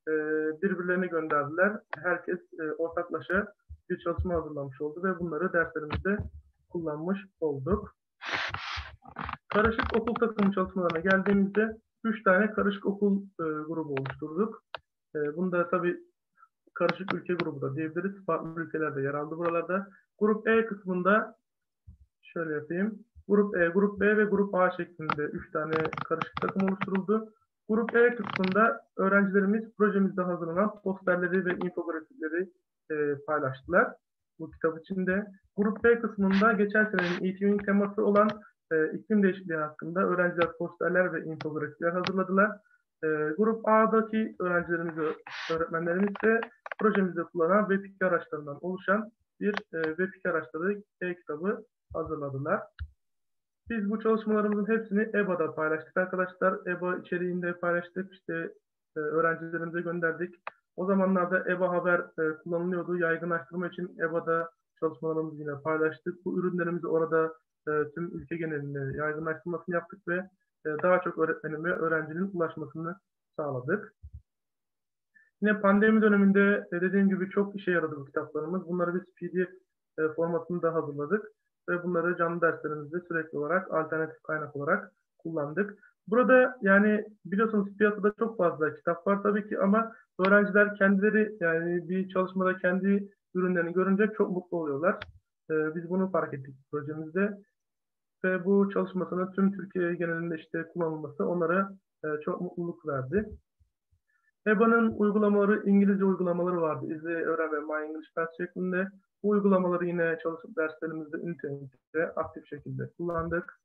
e, birbirlerine gönderdiler. Herkes e, ortaklaşa bir çalışma hazırlamış oldu ve bunları derslerimizde kullanmış olduk. Karışık okul takımı çalışmalarına geldiğimizde üç tane karışık okul e, grubu oluşturduk. E, bunda tabii karışık ülke grubu da diyebiliriz. Farklı ülkelerde yer aldı buralarda. Grup E kısmında şöyle yapayım. Grup E, Grup B ve Grup A şeklinde üç tane karışık takım oluşturuldu. Grup E kısmında öğrencilerimiz projemizde hazırlanan posterleri ve infografikleri e, paylaştılar bu kitap içinde. Grup B kısmında geçen senenin eğitimin teması olan e, iklim değişikliği hakkında öğrenciler posterler ve infografikler hazırladılar. E, Grup A'daki öğrencilerimiz, öğretmenlerimiz ise projemizde kullanılan web iki araçlarından oluşan bir e, web iki araçları e-kitabı hazırladılar. Biz bu çalışmalarımızın hepsini E B A'da paylaştık arkadaşlar. E B A içeriğinde paylaştık. İşte e, öğrencilerimize gönderdik. O zamanlarda E B A Haber e, kullanılıyordu. Yaygınlaştırma için E B A'da çalışmalarımızı yine paylaştık. Bu ürünlerimizi orada e, tüm ülke genelinde yaygınlaştırmasını yaptık ve e, daha çok öğretmenin ve öğrencinin ulaşmasını sağladık. Yine pandemi döneminde e, dediğim gibi çok işe yaradı bu kitaplarımız. Bunları biz P D F e, formatında hazırladık ve bunları canlı derslerimizde sürekli olarak alternatif kaynak olarak kullandık. Burada yani biliyorsunuz piyasada çok fazla kitap var tabii ki ama öğrenciler kendileri yani bir çalışmada kendi ürünlerini görünce çok mutlu oluyorlar. E, biz bunu fark ettik projemizde ve bu çalışmasının tüm Türkiye genelinde işte kullanılması onlara e, çok mutluluk verdi. E B A'nın uygulamaları, İngilizce uygulamaları vardı. İzle, öğren ve My English Pass şeklinde. Bu uygulamaları yine çalışıp derslerimizde ünite ünite aktif şekilde kullandık.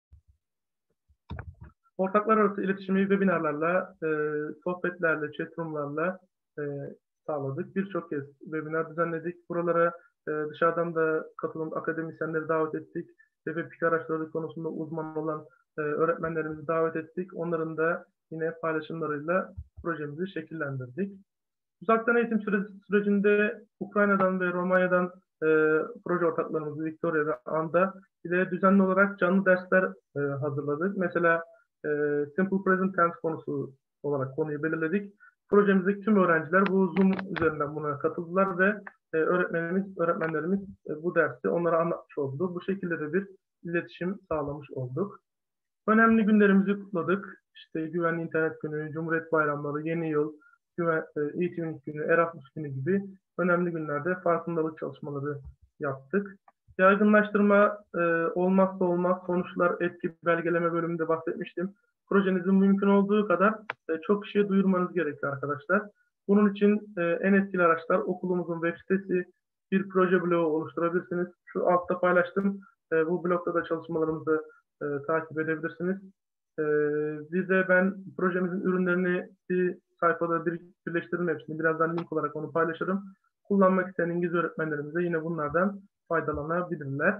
Ortaklar arası iletişimi webinarlarla, e, sohbetlerle, chatroomlarla e, sağladık. Birçok kez webinar düzenledik. Buralara e, dışarıdan da katılım akademisyenleri davet ettik. Web iki araçları konusunda uzman olan e, öğretmenlerimizi davet ettik. Onların da yine paylaşımlarıyla projemizi şekillendirdik. Uzaktan eğitim süreci, sürecinde Ukrayna'dan ve Romanya'dan e, proje ortaklarımız Victoria ve Anda ile düzenli olarak canlı dersler e, hazırladık. Mesela e, Simple Present Tense konusu olarak konuyu belirledik. Projemizdeki tüm öğrenciler bu Zoom üzerinden buna katıldılar ve e, öğretmenimiz, öğretmenlerimiz e, bu dersi onlara anlatmış oldu. Bu şekilde de bir iletişim sağlamış olduk. Önemli günlerimizi kutladık. İşte Güvenli İnternet Günü, Cumhuriyet Bayramları, Yeni Yıl, Güven, e, Eğitim Günü, Erasmus Günü gibi önemli günlerde farkındalık çalışmaları yaptık. Yaygınlaştırma e, olmazsa olmaz sonuçlar etki belgeleme bölümünde bahsetmiştim. Projenizin mümkün olduğu kadar e, çok kişiye duyurmanız gerekiyor arkadaşlar. Bunun için e, en etkili araçlar okulumuzun web sitesi, bir proje bloğu oluşturabilirsiniz. Şu altta paylaştım. E, bu blokta da çalışmalarımızı e, takip edebilirsiniz. E, bir de ben projemizin ürünlerini bir sayfada bir, birleştirdim hepsini. Birazdan link olarak onu paylaşırım. Kullanmak isteyen İngilizce öğretmenlerimiz de yine bunlardan faydalanabilirler.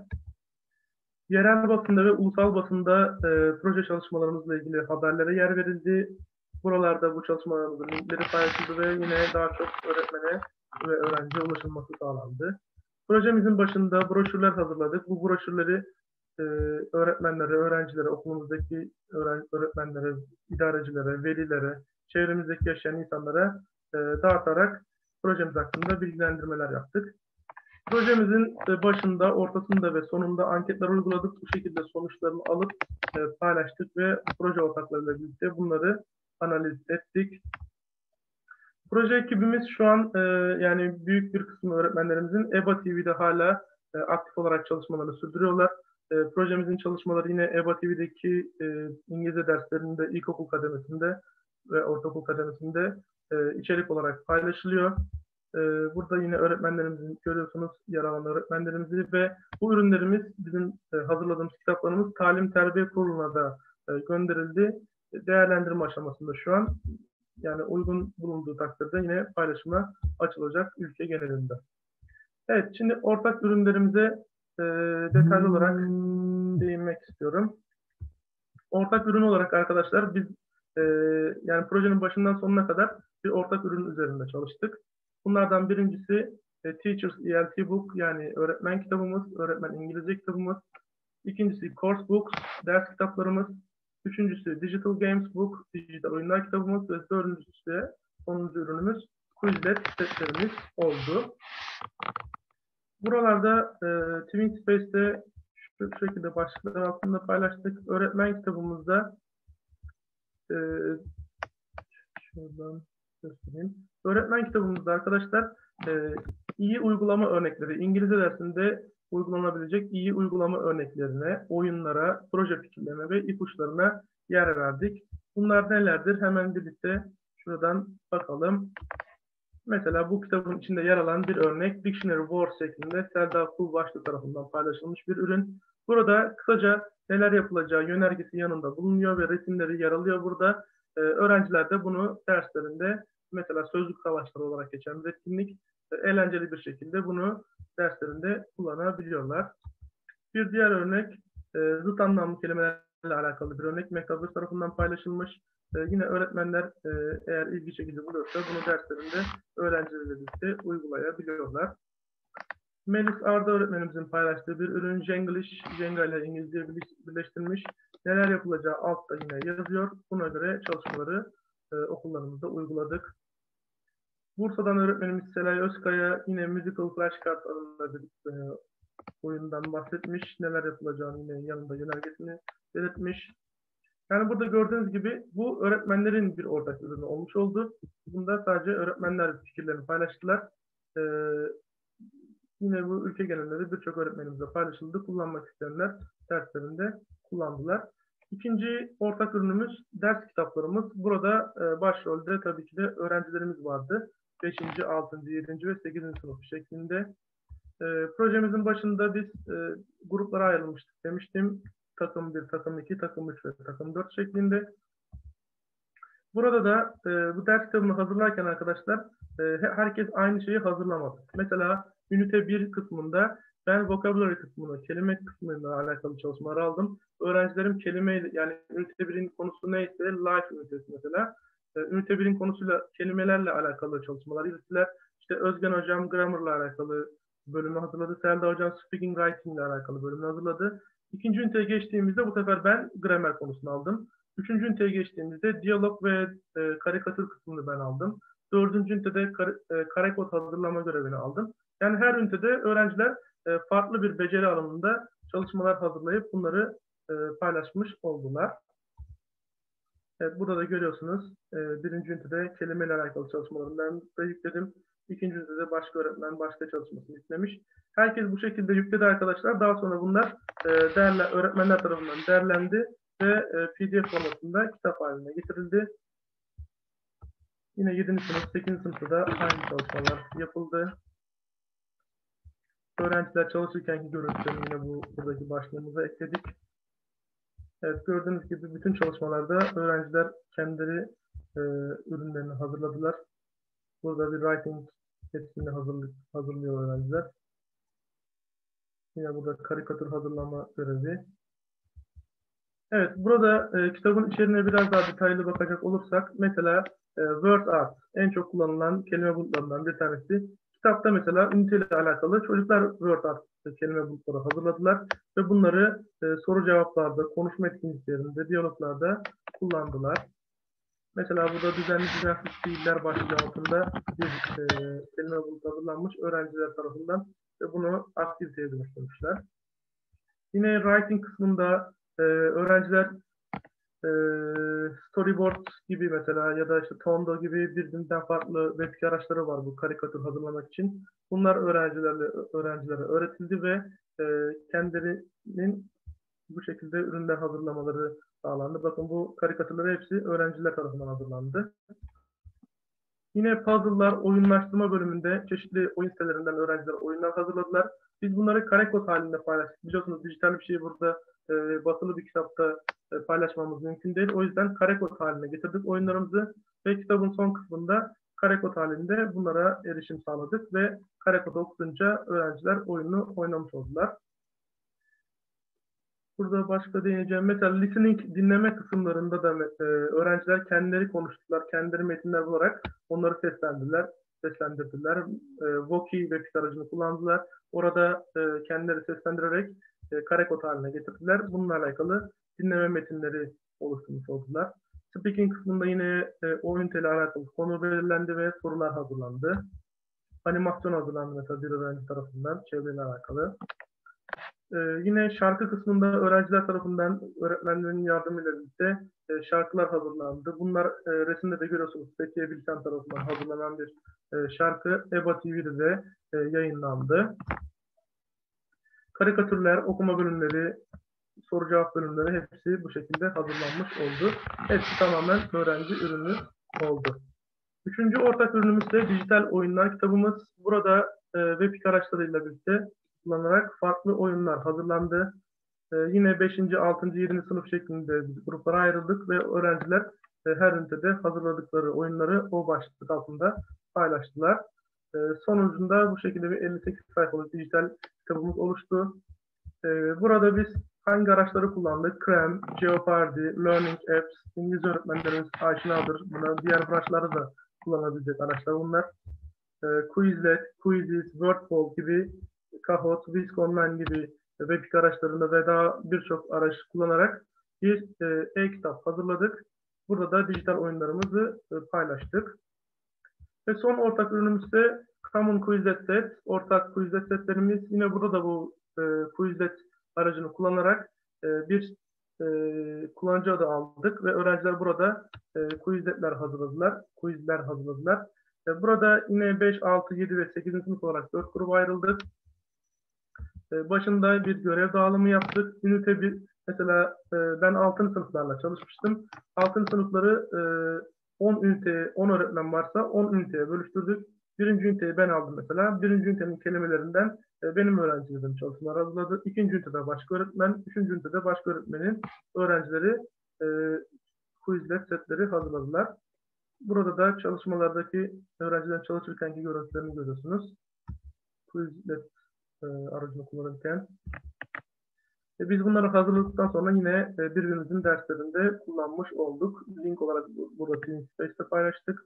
Yerel basında ve ulusal basında e, proje çalışmalarımızla ilgili haberlere yer verildi. Buralarda bu çalışmalarımızın linkleri paylaşıldı ve yine daha çok öğretmene ve öğrenciye ulaşılması sağlandı. Projemizin başında broşürler hazırladık. Bu broşürleri e, öğretmenlere, öğrencilere, okulumuzdaki öğren öğretmenlere, idarecilere, velilere, çevremizdeki yaşayan insanlara e, dağıtarak projemiz hakkında bilgilendirmeler yaptık. Projemizin başında, ortasında ve sonunda anketler uyguladık. Bu şekilde sonuçlarını alıp e, paylaştık ve proje ortaklarıyla birlikte bunları analiz ettik. Proje ekibimiz şu an e, yani büyük bir kısmı öğretmenlerimizin E B A T V'de hala e, aktif olarak çalışmalarını sürdürüyorlar. E, projemizin çalışmaları yine E B A T V'deki e, İngilizce derslerinde, ilkokul kademesinde ve ortaokul kademesinde e, içerik olarak paylaşılıyor. E, burada yine öğretmenlerimizin görüyorsunuz yer alan öğretmenlerimizi ve bu ürünlerimiz bizim e, hazırladığımız kitaplarımız Talim Terbiye Kurulu'na da e, gönderildi. Değerlendirme aşamasında şu an. Yani uygun bulunduğu takdirde yine paylaşıma açılacak ülke genelinde. Evet, şimdi ortak ürünlerimize e, detaylı olarak değinmek istiyorum. Ortak ürün olarak arkadaşlar biz e, yani projenin başından sonuna kadar bir ortak ürün üzerinde çalıştık. Bunlardan birincisi e, Teachers E L T Book yani öğretmen kitabımız, öğretmen İngilizce kitabımız. İkincisi Course Books, ders kitaplarımız. Üçüncüsü Digital Games Book, dijital oyunlar kitabımız ve dördüncüsü sonuncu ürünümüz Quizlet setlerimiz oldu. Buralarda e, TwinSpace'te şu şekilde başlıklar altında paylaştık. Öğretmen kitabımızda e, şuradan göstereyim. Öğretmen kitabımızda arkadaşlar e, iyi uygulama örnekleri, İngilizce dersinde uygulanabilecek iyi uygulama örneklerine, oyunlara, proje fikirlerine ve ipuçlarına yer verdik. Bunlar nelerdir? Hemen birlikte şuradan bakalım. Mesela bu kitabın içinde yer alan bir örnek Dictionary Wars şeklinde Selda Kulbaşlı tarafından paylaşılmış bir ürün. Burada kısaca neler yapılacağı yönergesi yanında bulunuyor ve resimleri yer alıyor burada. Ee, öğrenciler de bunu derslerinde mesela sözlük savaşları olarak geçen bir etkinlik e, eğlenceli bir şekilde bunu derslerinde kullanabiliyorlar. Bir diğer örnek e, zıt anlamlı kelimelerle alakalı bir örnek Mektabur tarafından paylaşılmış. E, yine öğretmenler e, eğer ilgi çekici buluyorsa bunu derslerinde öğrencilerle birlikte uygulayabiliyorlar. Melis Arda öğretmenimizin paylaştığı bir ürün Jenglish, Jenga ile İngilizce birleştirilmiş. Neler yapılacağı altta yine yazıyor. Buna göre çalışmaları e, okullarımızda uyguladık. Bursa'dan öğretmenimiz Selay Özkaya yine Musical Flashcard adında bir e, oyundan bahsetmiş. Neler yapılacağını yine yanında yönergesini belirtmiş. Yani burada gördüğünüz gibi bu öğretmenlerin bir ortak ürünü olmuş oldu. Bunda sadece öğretmenler fikirlerini paylaştılar. Ee, yine bu ülke genelinde de birçok öğretmenimizle paylaşıldı. Kullanmak isteyenler derslerinde kullandılar. İkinci ortak ürünümüz ders kitaplarımız. Burada e, başrolde tabii ki de öğrencilerimiz vardı. beşinci, altıncı, yedinci ve sekizinci sınıf şeklinde. E, projemizin başında biz e, gruplara ayrılmıştık demiştim. Takım bir, takım iki, takım üç ve takım dört şeklinde. Burada da e, bu ders kitabını hazırlarken arkadaşlar e, herkes aynı şeyi hazırlamadı. Mesela ünite bir kısmında ben vocabulary kısmını, kelime kısmıyla alakalı çalışmalar aldım. Öğrencilerim kelime, yani ünite birin konusu neyse life ünitesi mesela. E, ünite birin konusuyla kelimelerle alakalı çalışmalar yürüttüler. İşte Özgen Hocam grammarla alakalı bölümü hazırladı. Selda Hocam speaking writing ile alakalı bölümü hazırladı. İkinci üniteye geçtiğimizde bu sefer ben gramer konusunu aldım. Üçüncü üniteye geçtiğimizde diyalog ve e, karikatür kısmını ben aldım. Dördüncü ünitede kar, e, karekod hazırlama görevini aldım. Yani her ünitede öğrenciler e, farklı bir beceri alanında çalışmalar hazırlayıp bunları e, paylaşmış oldular. Evet, burada da görüyorsunuz e, birinci ünitede kelimeyle alakalı çalışmalarını ben de yükledim. İkinci ünitede başka öğretmen başka çalışmasını yüklemiş. Herkes bu şekilde yükledi arkadaşlar. Daha sonra bunlar e, değerli, öğretmenler tarafından değerlendi ve e, P D F formatında kitap haline getirildi. Yine yedinci sınıf, sekizinci sınıfta da aynı çalışmalar yapıldı. Öğrenciler çalışırkenki görüntülerini yine bu buradaki başlığımıza ekledik. Evet, gördüğünüz gibi bütün çalışmalarda öğrenciler kendileri e, ürünlerini hazırladılar. Burada bir writing etkinliği hazırlıyor, hazırlıyor öğrenciler. Yine burada karikatür hazırlama görevi. Evet, burada e, kitabın içeriğine biraz daha detaylı bakacak olursak, mesela e, word art en çok kullanılan kelime bulutlarından bir tanesi. Kitapta mesela üniteyle alakalı çocuklar word art kelime bulutları hazırladılar ve bunları e, soru cevaplarda, konuşma etkinliklerinde, diyaloglarda kullandılar. Mesela burada düzenli düzensiz fiiller başlığı altında bir e, kelime bulutu hazırlanmış öğrenciler tarafından ve bunu aktiviteye dönüştürmüşler. Yine writing kısmında e, öğrenciler e, storyboard gibi mesela ya da işte Tondo gibi birbirinden farklı web araçları var bu karikatür hazırlamak için. Bunlar öğrencilerle öğrencilere öğretildi ve e, kendilerinin bu şekilde ürünler hazırlamaları sağlandı. Bakın bu karikatürler hepsi öğrenciler tarafından hazırlandı. Yine puzzle'lar, oyunlaştırma bölümünde çeşitli oyun sitelerinden öğrenciler oyunlar hazırladılar. Biz bunları karekod halinde paylaştık. Biliyorsunuz dijital bir şeyi burada e, basılı bir kitapta e, paylaşmamız mümkün değil. O yüzden karekod haline getirdik oyunlarımızı ve kitabın son kısmında karekod halinde bunlara erişim sağladık ve karekodu okutunca öğrenciler oyunu oynamış oldular. Burada başka değineceğim. Mesela listening, dinleme kısımlarında da e, öğrenciler kendileri konuştular, kendileri metinler bularak onları seslendirdiler. seslendirdiler. E, Voki web aracını kullandılar. Orada e, kendileri seslendirerek e, karekod haline getirdiler. Bununla alakalı dinleme metinleri oluşturmuş oldular. Speaking kısmında yine e, o üniteyle alakalı konu belirlendi ve sorular hazırlandı. Animasyon hazırlandı mesela bir öğrenci tarafından çevreyle alakalı. Ee, yine şarkı kısmında öğrenciler tarafından öğretmenlerin yardımıyla birlikte e, şarkılar hazırlandı. Bunlar e, resimde de görüyorsunuz. Fethiye Bilsen tarafından hazırlanan bir e, şarkı EBA T V'de de e, yayınlandı. Karikatürler, okuma bölümleri, soru cevap bölümleri hepsi bu şekilde hazırlanmış oldu. Hepsi tamamen öğrenci ürünü oldu. Üçüncü ortak ürünümüz de dijital oyunlar kitabımız. Burada e, web araçlarıyla birlikte kullanarak farklı oyunlar hazırlandı. E, yine beşinci, altıncı, yedinci sınıf şeklinde gruplara ayrıldık ve öğrenciler e, her ünitede hazırladıkları oyunları o başlık altında paylaştılar. E, sonucunda bu şekilde bir elli sekiz sayfalık dijital kitabımız oluştu. E, burada biz hangi araçları kullandık? Krem, Jeopardy, Learning Apps, İngilizce öğretmenlerimiz aşinadır. Buna diğer branşları da kullanabilecek araçlar bunlar. E, Quizlet, Quizzes, Wordball gibi, Kahoot, Whisk Online gibi web araçlarında ve daha birçok araç kullanarak bir e, e-kitap hazırladık. Burada da dijital oyunlarımızı e, paylaştık. Ve son ortak ürünümüz de Common Quizlet Set. Ortak Quizlet setlerimiz. Yine burada da bu e, Quizlet aracını kullanarak e, bir e, kullanıcı adı aldık ve öğrenciler burada e, Quizletler hazırladılar. Quizler hazırladılar. E, burada yine beş, altı, yedi ve sekizinci sınıf olarak dört gruba ayrıldık. E, başında bir görev dağılımı yaptık. Ünite bir, mesela e, ben altıncı sınıflarla çalışmıştım. altıncı sınıfları e, on ünite, on öğretmen varsa on üniteye bölüştürdük. Birinci üniteyi ben aldım mesela. Birinci ünitenin kelimelerinden e, benim öğrencilerim çalışmalar hazırladı. İkinci ünitede başka öğretmen, üçüncü ünitede başka öğretmenin öğrencileri e, Quizlet setleri hazırladılar. Burada da çalışmalardaki öğrencilerin çalışırkenki görüntülerini görüyorsunuz. Quizlet e, aracını kullanırken. E, biz bunları hazırladıktan sonra yine e, birbirimizin derslerinde kullanmış olduk. Link olarak burada TeamSpace'te paylaştık.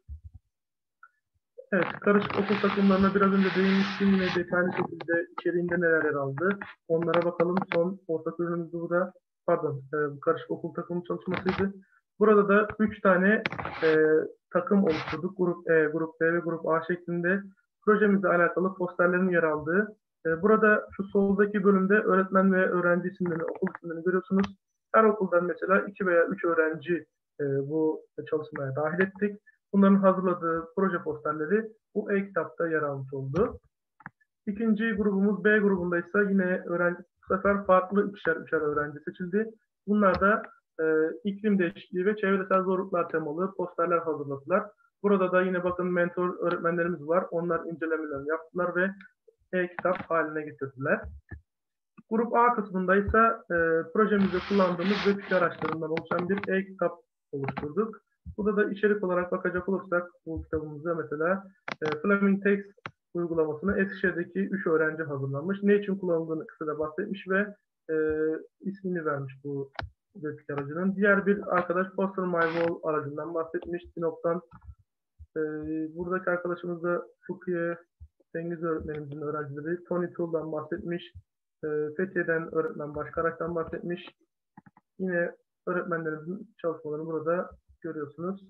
Evet, karışık okul takımlarına biraz önce değinmiştim. Yine detaylı şekilde içeriğinde neler yer aldı. Onlara bakalım. Son ortak ürünümüz burada. Pardon, e, bu karışık okul takımı çalışmasıydı. Burada da üç tane e, takım oluşturduk. Grup E, Grup B ve Grup A şeklinde. Projemizle alakalı posterlerin yer aldığı. E, burada şu soldaki bölümde öğretmen ve öğrenci isimlerini, okul isimlerini görüyorsunuz. Her okuldan mesela iki veya üç öğrenci e, bu çalışmaya dahil ettik. Bunların hazırladığı proje posterleri bu e-kitapta yer almış oldu. İkinci grubumuz B grubunda ise yine öğrenci, bu sefer farklı ikişer üçer öğrenci seçildi. Bunlar da e, iklim değişikliği ve çevresel zorluklar temalı posterler hazırladılar. Burada da yine bakın mentor öğretmenlerimiz var. Onlar incelemelerini yaptılar ve e-kitap haline getirdiler. Grup A kısmında ise e, projemizde kullandığımız web araçlarından oluşan bir e-kitap oluşturduk. Burada da içerik olarak bakacak olursak bu kitabımızda mesela e, Fleming Text uygulamasını Eskişehir'deki üç öğrenci hazırlanmış. Ne için kullanıldığını kısaca bahsetmiş ve e, ismini vermiş bu web aracının. Diğer bir arkadaş Poster My Wall aracından bahsetmiş. Sinop'tan e, buradaki arkadaşımız da Fukiye Cengiz öğretmenimizin öğrencileri Tony Tool'dan bahsetmiş. E, Fethiye'den öğretmen başka araçtan bahsetmiş. Yine öğretmenlerimizin çalışmalarını burada görüyorsunuz.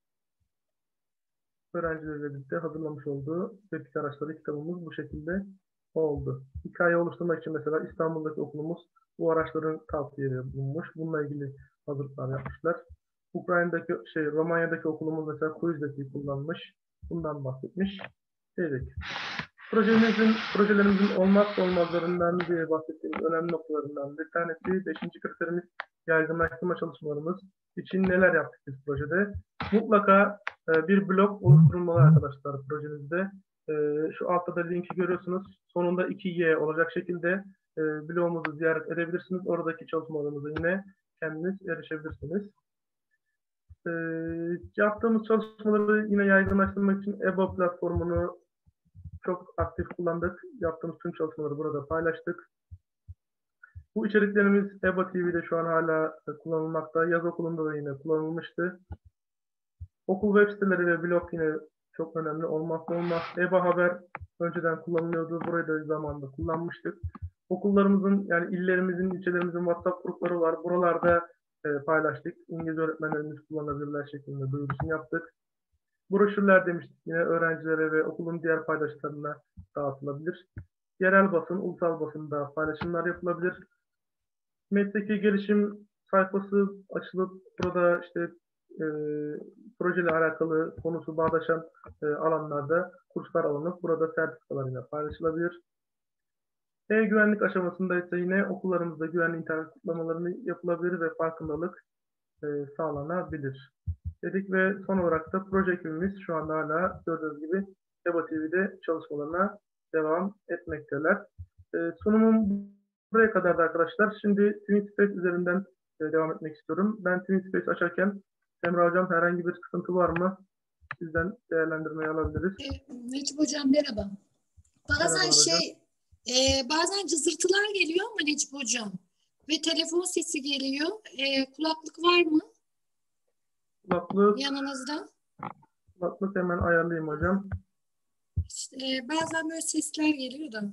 Öğrencilerle birlikte hazırlamış olduğu web araçları kitabımız bu şekilde oldu. Hikaye oluşturmak için mesela İstanbul'daki okulumuz bu araçların tavsiyeleri bulunmuş. Bununla ilgili hazırlıklar yapmışlar. Ukrayna'daki şey Romanya'daki okulumuz mesela Quizlet'i kullanmış. Bundan bahsetmiş. Dedik. Projemizin, projelerimizin olmazsa olmazlarından diye bahsettiğimiz önemli noktalarından bir tanesi, beşinci kriterimiz yaygınlaştırma çalışmalarımız için neler yaptık biz projede? Mutlaka e, bir blog oluşturulmalı arkadaşlar projemizde. E, şu altta da linki görüyorsunuz. Sonunda iki y olacak şekilde e, blogumuzu ziyaret edebilirsiniz. Oradaki çalışmalarımıza yine kendiniz erişebilirsiniz. E, yaptığımız çalışmaları yine yaygınlaştırmak için E B A platformunu çok aktif kullandık. Yaptığımız tüm çalışmaları burada paylaştık. Bu içeriklerimiz E B A T V'de şu an hala kullanılmakta. Yaz okulunda da yine kullanılmıştı. Okul web siteleri ve blog yine çok önemli. Olmazsa olmaz. E B A Haber önceden kullanılıyordu. Burayı da zamanında kullanmıştık. Okullarımızın yani illerimizin, ilçelerimizin WhatsApp grupları var. Buralarda e, paylaştık. İngilizce öğretmenlerimiz kullanabilirler şeklinde duyurusunu yaptık. Broşürler demiştik, yine öğrencilere ve okulun diğer paydaşlarına dağıtılabilir. Yerel basın, ulusal basında paylaşımlar yapılabilir. Mesleki gelişim sayfası açılıp burada işte e, projeyle alakalı konusu bağdaşan e, alanlarda kurslar alınıp burada sertifikalarıyla paylaşılabilir. E-güvenlik aşamasında ise yine okullarımızda güvenli internet kutlamalarını yapılabilir ve farkındalık e, sağlanabilir dedik ve son olarak da proje ekibimiz şu anda hala gördüğünüz gibi EBA T V'de çalışmalarına devam etmekteler. E, sunumum buraya kadardı arkadaşlar. Şimdi TwinSpace üzerinden e, devam etmek istiyorum. Ben TwinSpace açarken Emre Hocam herhangi bir sıkıntı var mı? Sizden değerlendirmeyi alabiliriz. E, Necip Hocam merhaba. Bazen Merhabalar hocam. şey, e, bazen cızırtılar geliyor ama Necip Hocam ve telefon sesi geliyor. E, kulaklık var mı Kulaklık, yanınızda? kulaklık hemen ayarlayayım hocam. İşte, e, bazen böyle sesler geliyor da.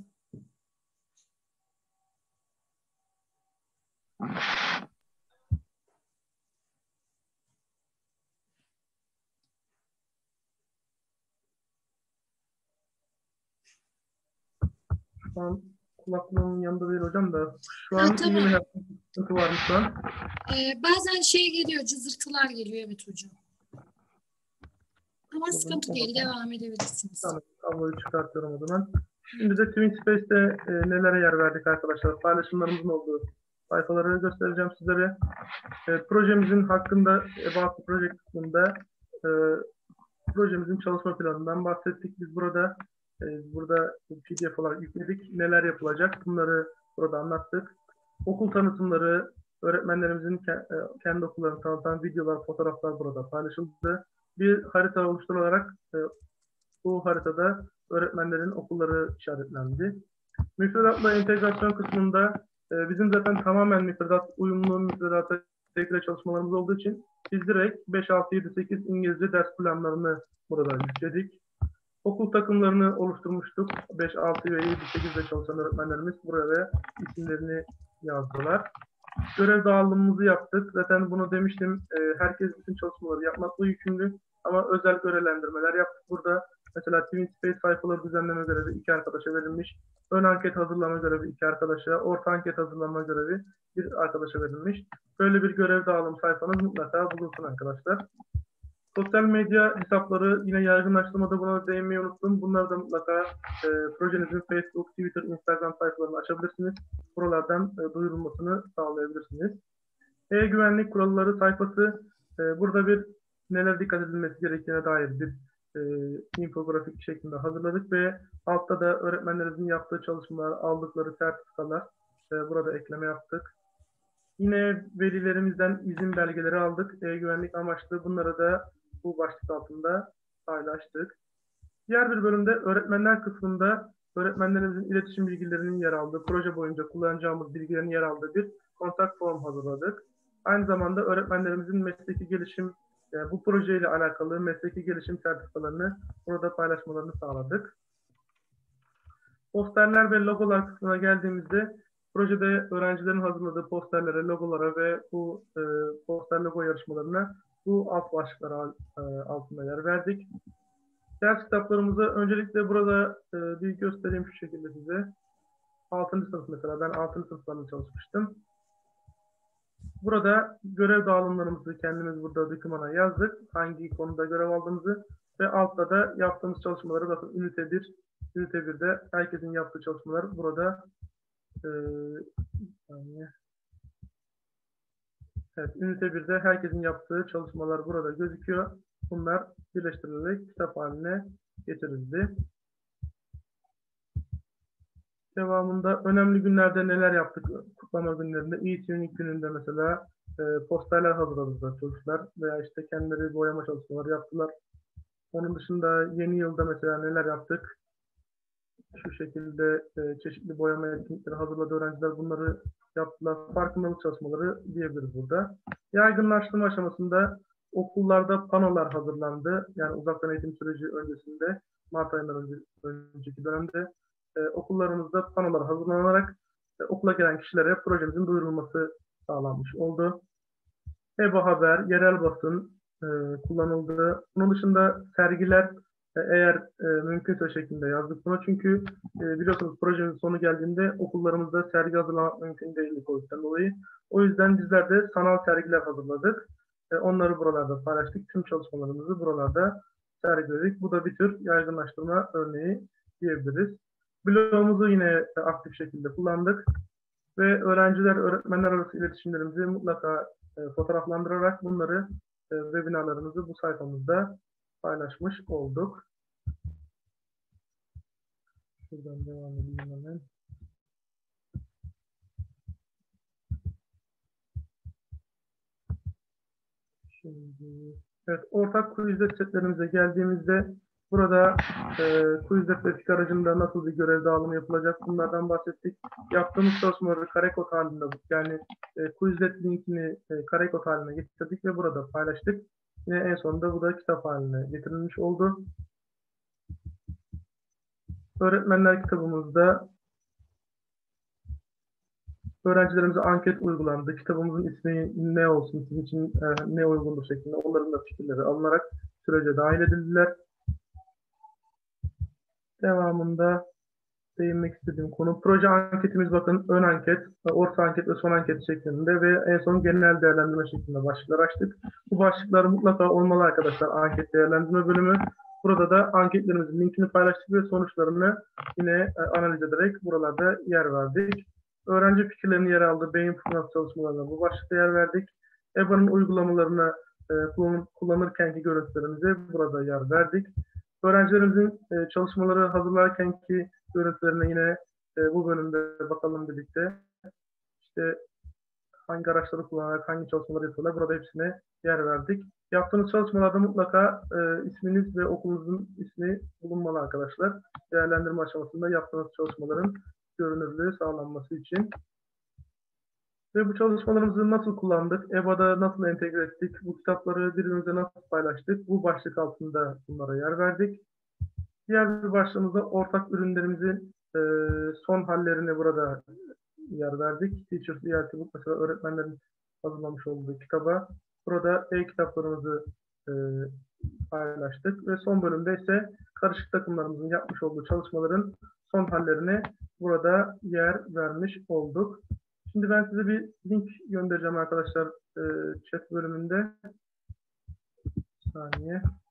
Şu an kulaklığın yanında değil hocam da. Şu Ha, an tamam. iyi mi? Sıkıntı var mı şu an? E, bazen şey geliyor, cızırtılar geliyor evet hocam. Ama sıkıntı değil, devam edebilirsiniz. Tamam, kabloyu çıkartıyorum o zaman. Şimdi de TwinSpace'te e, nelere yer verdik arkadaşlar? Paylaşımlarımızın olduğu sayfaları göstereceğim sizlere. E, projemizin hakkında, About the Project kısmında e, projemizin çalışma planından bahsettik. Biz burada e, burada P D F olarak yükledik. Neler yapılacak? Bunları burada anlattık. Okul tanıtımları, öğretmenlerimizin ke e, kendi okullarını tanıtan videolar, fotoğraflar burada paylaşıldı. Bir harita oluşturularak e, bu haritada öğretmenlerin okulları işaretlendi. Müfredatla entegrasyon kısmında e, bizim zaten tamamen müfredat, uyumlu müfredata ilgili çalışmalarımız olduğu için biz direkt beş, altı, yedi, sekiz İngilizce ders planlarını burada yükledik. Okul takımlarını oluşturmuştuk. beş, altı ve yedi, sekizde çalışan öğretmenlerimiz buraya isimlerini yazdılar. Görev dağılımımızı yaptık. Zaten bunu demiştim. E, herkes bütün çalışmaları yapmakla yükümlü. Ama özel görevlendirmeler yaptık burada. Mesela TwinSpace sayfaları düzenleme görevi iki arkadaşa verilmiş. Ön anket hazırlama görevi iki arkadaşa, orta anket hazırlama görevi bir arkadaşa verilmiş. Böyle bir görev dağılım sayfanız mutlaka bulunsun arkadaşlar. Sosyal medya hesapları yine yaygınlaştırmada buna değinmeyi unuttum. Bunları da mutlaka e, projenizin Facebook, Twitter, Instagram sayfalarını açabilirsiniz. Buralardan e, duyurulmasını sağlayabilirsiniz. E-güvenlik kuralları sayfası, e, burada bir neler dikkat edilmesi gerektiğine dair bir e, infografik şeklinde hazırladık ve altta da öğretmenlerimizin yaptığı çalışmalar, aldıkları sertifikalar e, burada ekleme yaptık. Yine velilerimizden izin belgeleri aldık. E-güvenlik amaçlı bunları da bu başlık altında paylaştık. Diğer bir bölümde öğretmenler kısmında öğretmenlerimizin iletişim bilgilerinin yer aldığı, proje boyunca kullanacağımız bilgilerin yer aldığı bir kontak form hazırladık. Aynı zamanda öğretmenlerimizin mesleki gelişim, yani bu projeyle alakalı mesleki gelişim sertifikalarını burada paylaşmalarını sağladık. Posterler ve logolar kısmına geldiğimizde projede öğrencilerin hazırladığı posterlere, logolara ve bu e, poster logo yarışmalarına bu alt başlıklar e, altında yer verdik. Ders kitaplarımızı öncelikle burada e, bir göstereyim şu şekilde size. altıncı sınıf mesela, ben altıncı sınıflarında çalışmıştım. Burada görev dağılımlarımızı kendimiz burada dokümana yazdık. Hangi konuda görev aldığımızı ve altta da yaptığımız çalışmaları bakın ünite bir, ünite birde herkesin yaptığı çalışmalar burada e, yani, evet, ünite birde herkesin yaptığı çalışmalar burada gözüküyor. Bunlar birleştirilerek kitap haline getirildi. Devamında önemli günlerde neler yaptık? Kutlama günlerinde, e-tuning gününde mesela e, posterler hazırladılar çocuklar veya işte kendileri boyama çalışmaları yaptılar. Onun dışında yeni yılda mesela neler yaptık? Şu şekilde e, çeşitli boyama etkinlikleri hazırladı öğrenciler, bunları yaptılar. Farkındalık çalışmaları diyebiliriz burada. Yaygınlaştırma aşamasında okullarda panolar hazırlandı. Yani uzaktan eğitim süreci öncesinde, Mart ayından önce, önceki dönemde e, okullarımızda panolar hazırlanarak e, okula gelen kişilere projemizin duyurulması sağlanmış oldu. EBA Haber, yerel basın e, kullanıldı. Bunun dışında sergiler e, eğer e, mümkünse şeklinde yazdık buna. Çünkü e, biliyorsunuz projenin sonu geldiğinde okullarımızda sergi hazırlamak mümkün değildi Covid'den dolayı. O yüzden bizler de sanal sergiler hazırladık. E, onları buralarda paylaştık. Tüm çalışmalarımızı buralarda sergiledik. Bu da bir tür yaygınlaştırma örneği diyebiliriz. Blogumuzu yine e, aktif şekilde kullandık. Ve öğrenciler, öğretmenler arası iletişimlerimizi mutlaka e, fotoğraflandırarak bunları e, webinarlarımızı bu sayfamızda paylaşmış olduk. Şuradan devam edeyim hemen. Şimdi, evet, ortak Quizlet setlerimize geldiğimizde burada e, Quizlet ve Fik aracında nasıl bir görev dağılımı yapılacak bunlardan bahsettik. Yaptığımız çalışmaları karekod halinde, yani e, Quizlet linkini e, karekod haline getirdik ve burada paylaştık. Yine en sonunda bu da kitap haline getirilmiş oldu. Öğretmenler kitabımızda öğrencilerimize anket uygulandı. Kitabımızın ismi ne olsun, sizin için e, ne uygundur şeklinde onların da fikirleri alınarak sürece dahil edildiler. Devamında değinmek istediğim konu proje anketimiz, bakın ön anket, orta anket ve son anket şeklinde ve en son genel değerlendirme şeklinde başlıklar açtık. Bu başlıklar mutlaka olmalı arkadaşlar, anket değerlendirme bölümü. Burada da anketlerimizin linkini paylaştık ve sonuçlarını yine analiz ederek buralarda yer verdik. Öğrenci fikirlerinin yer aldığı beyin fırtınası çalışmalarına bu başlıkta yer verdik. E B A'nın uygulamalarını e, kullanırkenki görüntülerimize burada yer verdik. Öğrencilerimizin e, çalışmaları hazırlarkenki görüntülerine yine e, bu bölümde bakalım birlikte. İşte hangi araçları kullanarak hangi çalışmaları yapıyorlar, burada hepsine yer verdik. Yaptığınız çalışmalarda mutlaka e, isminiz ve okulunuzun ismi bulunmalı arkadaşlar. Değerlendirme aşamasında yaptığınız çalışmaların görünürlüğü sağlanması için. Ve bu çalışmalarımızı nasıl kullandık? E B A'da nasıl entegre ettik? Bu kitapları birbirimize nasıl paylaştık? Bu başlık altında bunlara yer verdik. Diğer bir başlığımızda ortak ürünlerimizin e, son hallerini burada yer verdik. Teachers E R T Book, mesela öğretmenlerin hazırlamış olduğu kitaba. Burada e-kitaplarımızı e, paylaştık. Ve son bölümde ise karışık takımlarımızın yapmış olduğu çalışmaların son hallerini burada yer vermiş olduk. Şimdi ben size bir link göndereceğim arkadaşlar e, chat bölümünde. Bir saniye.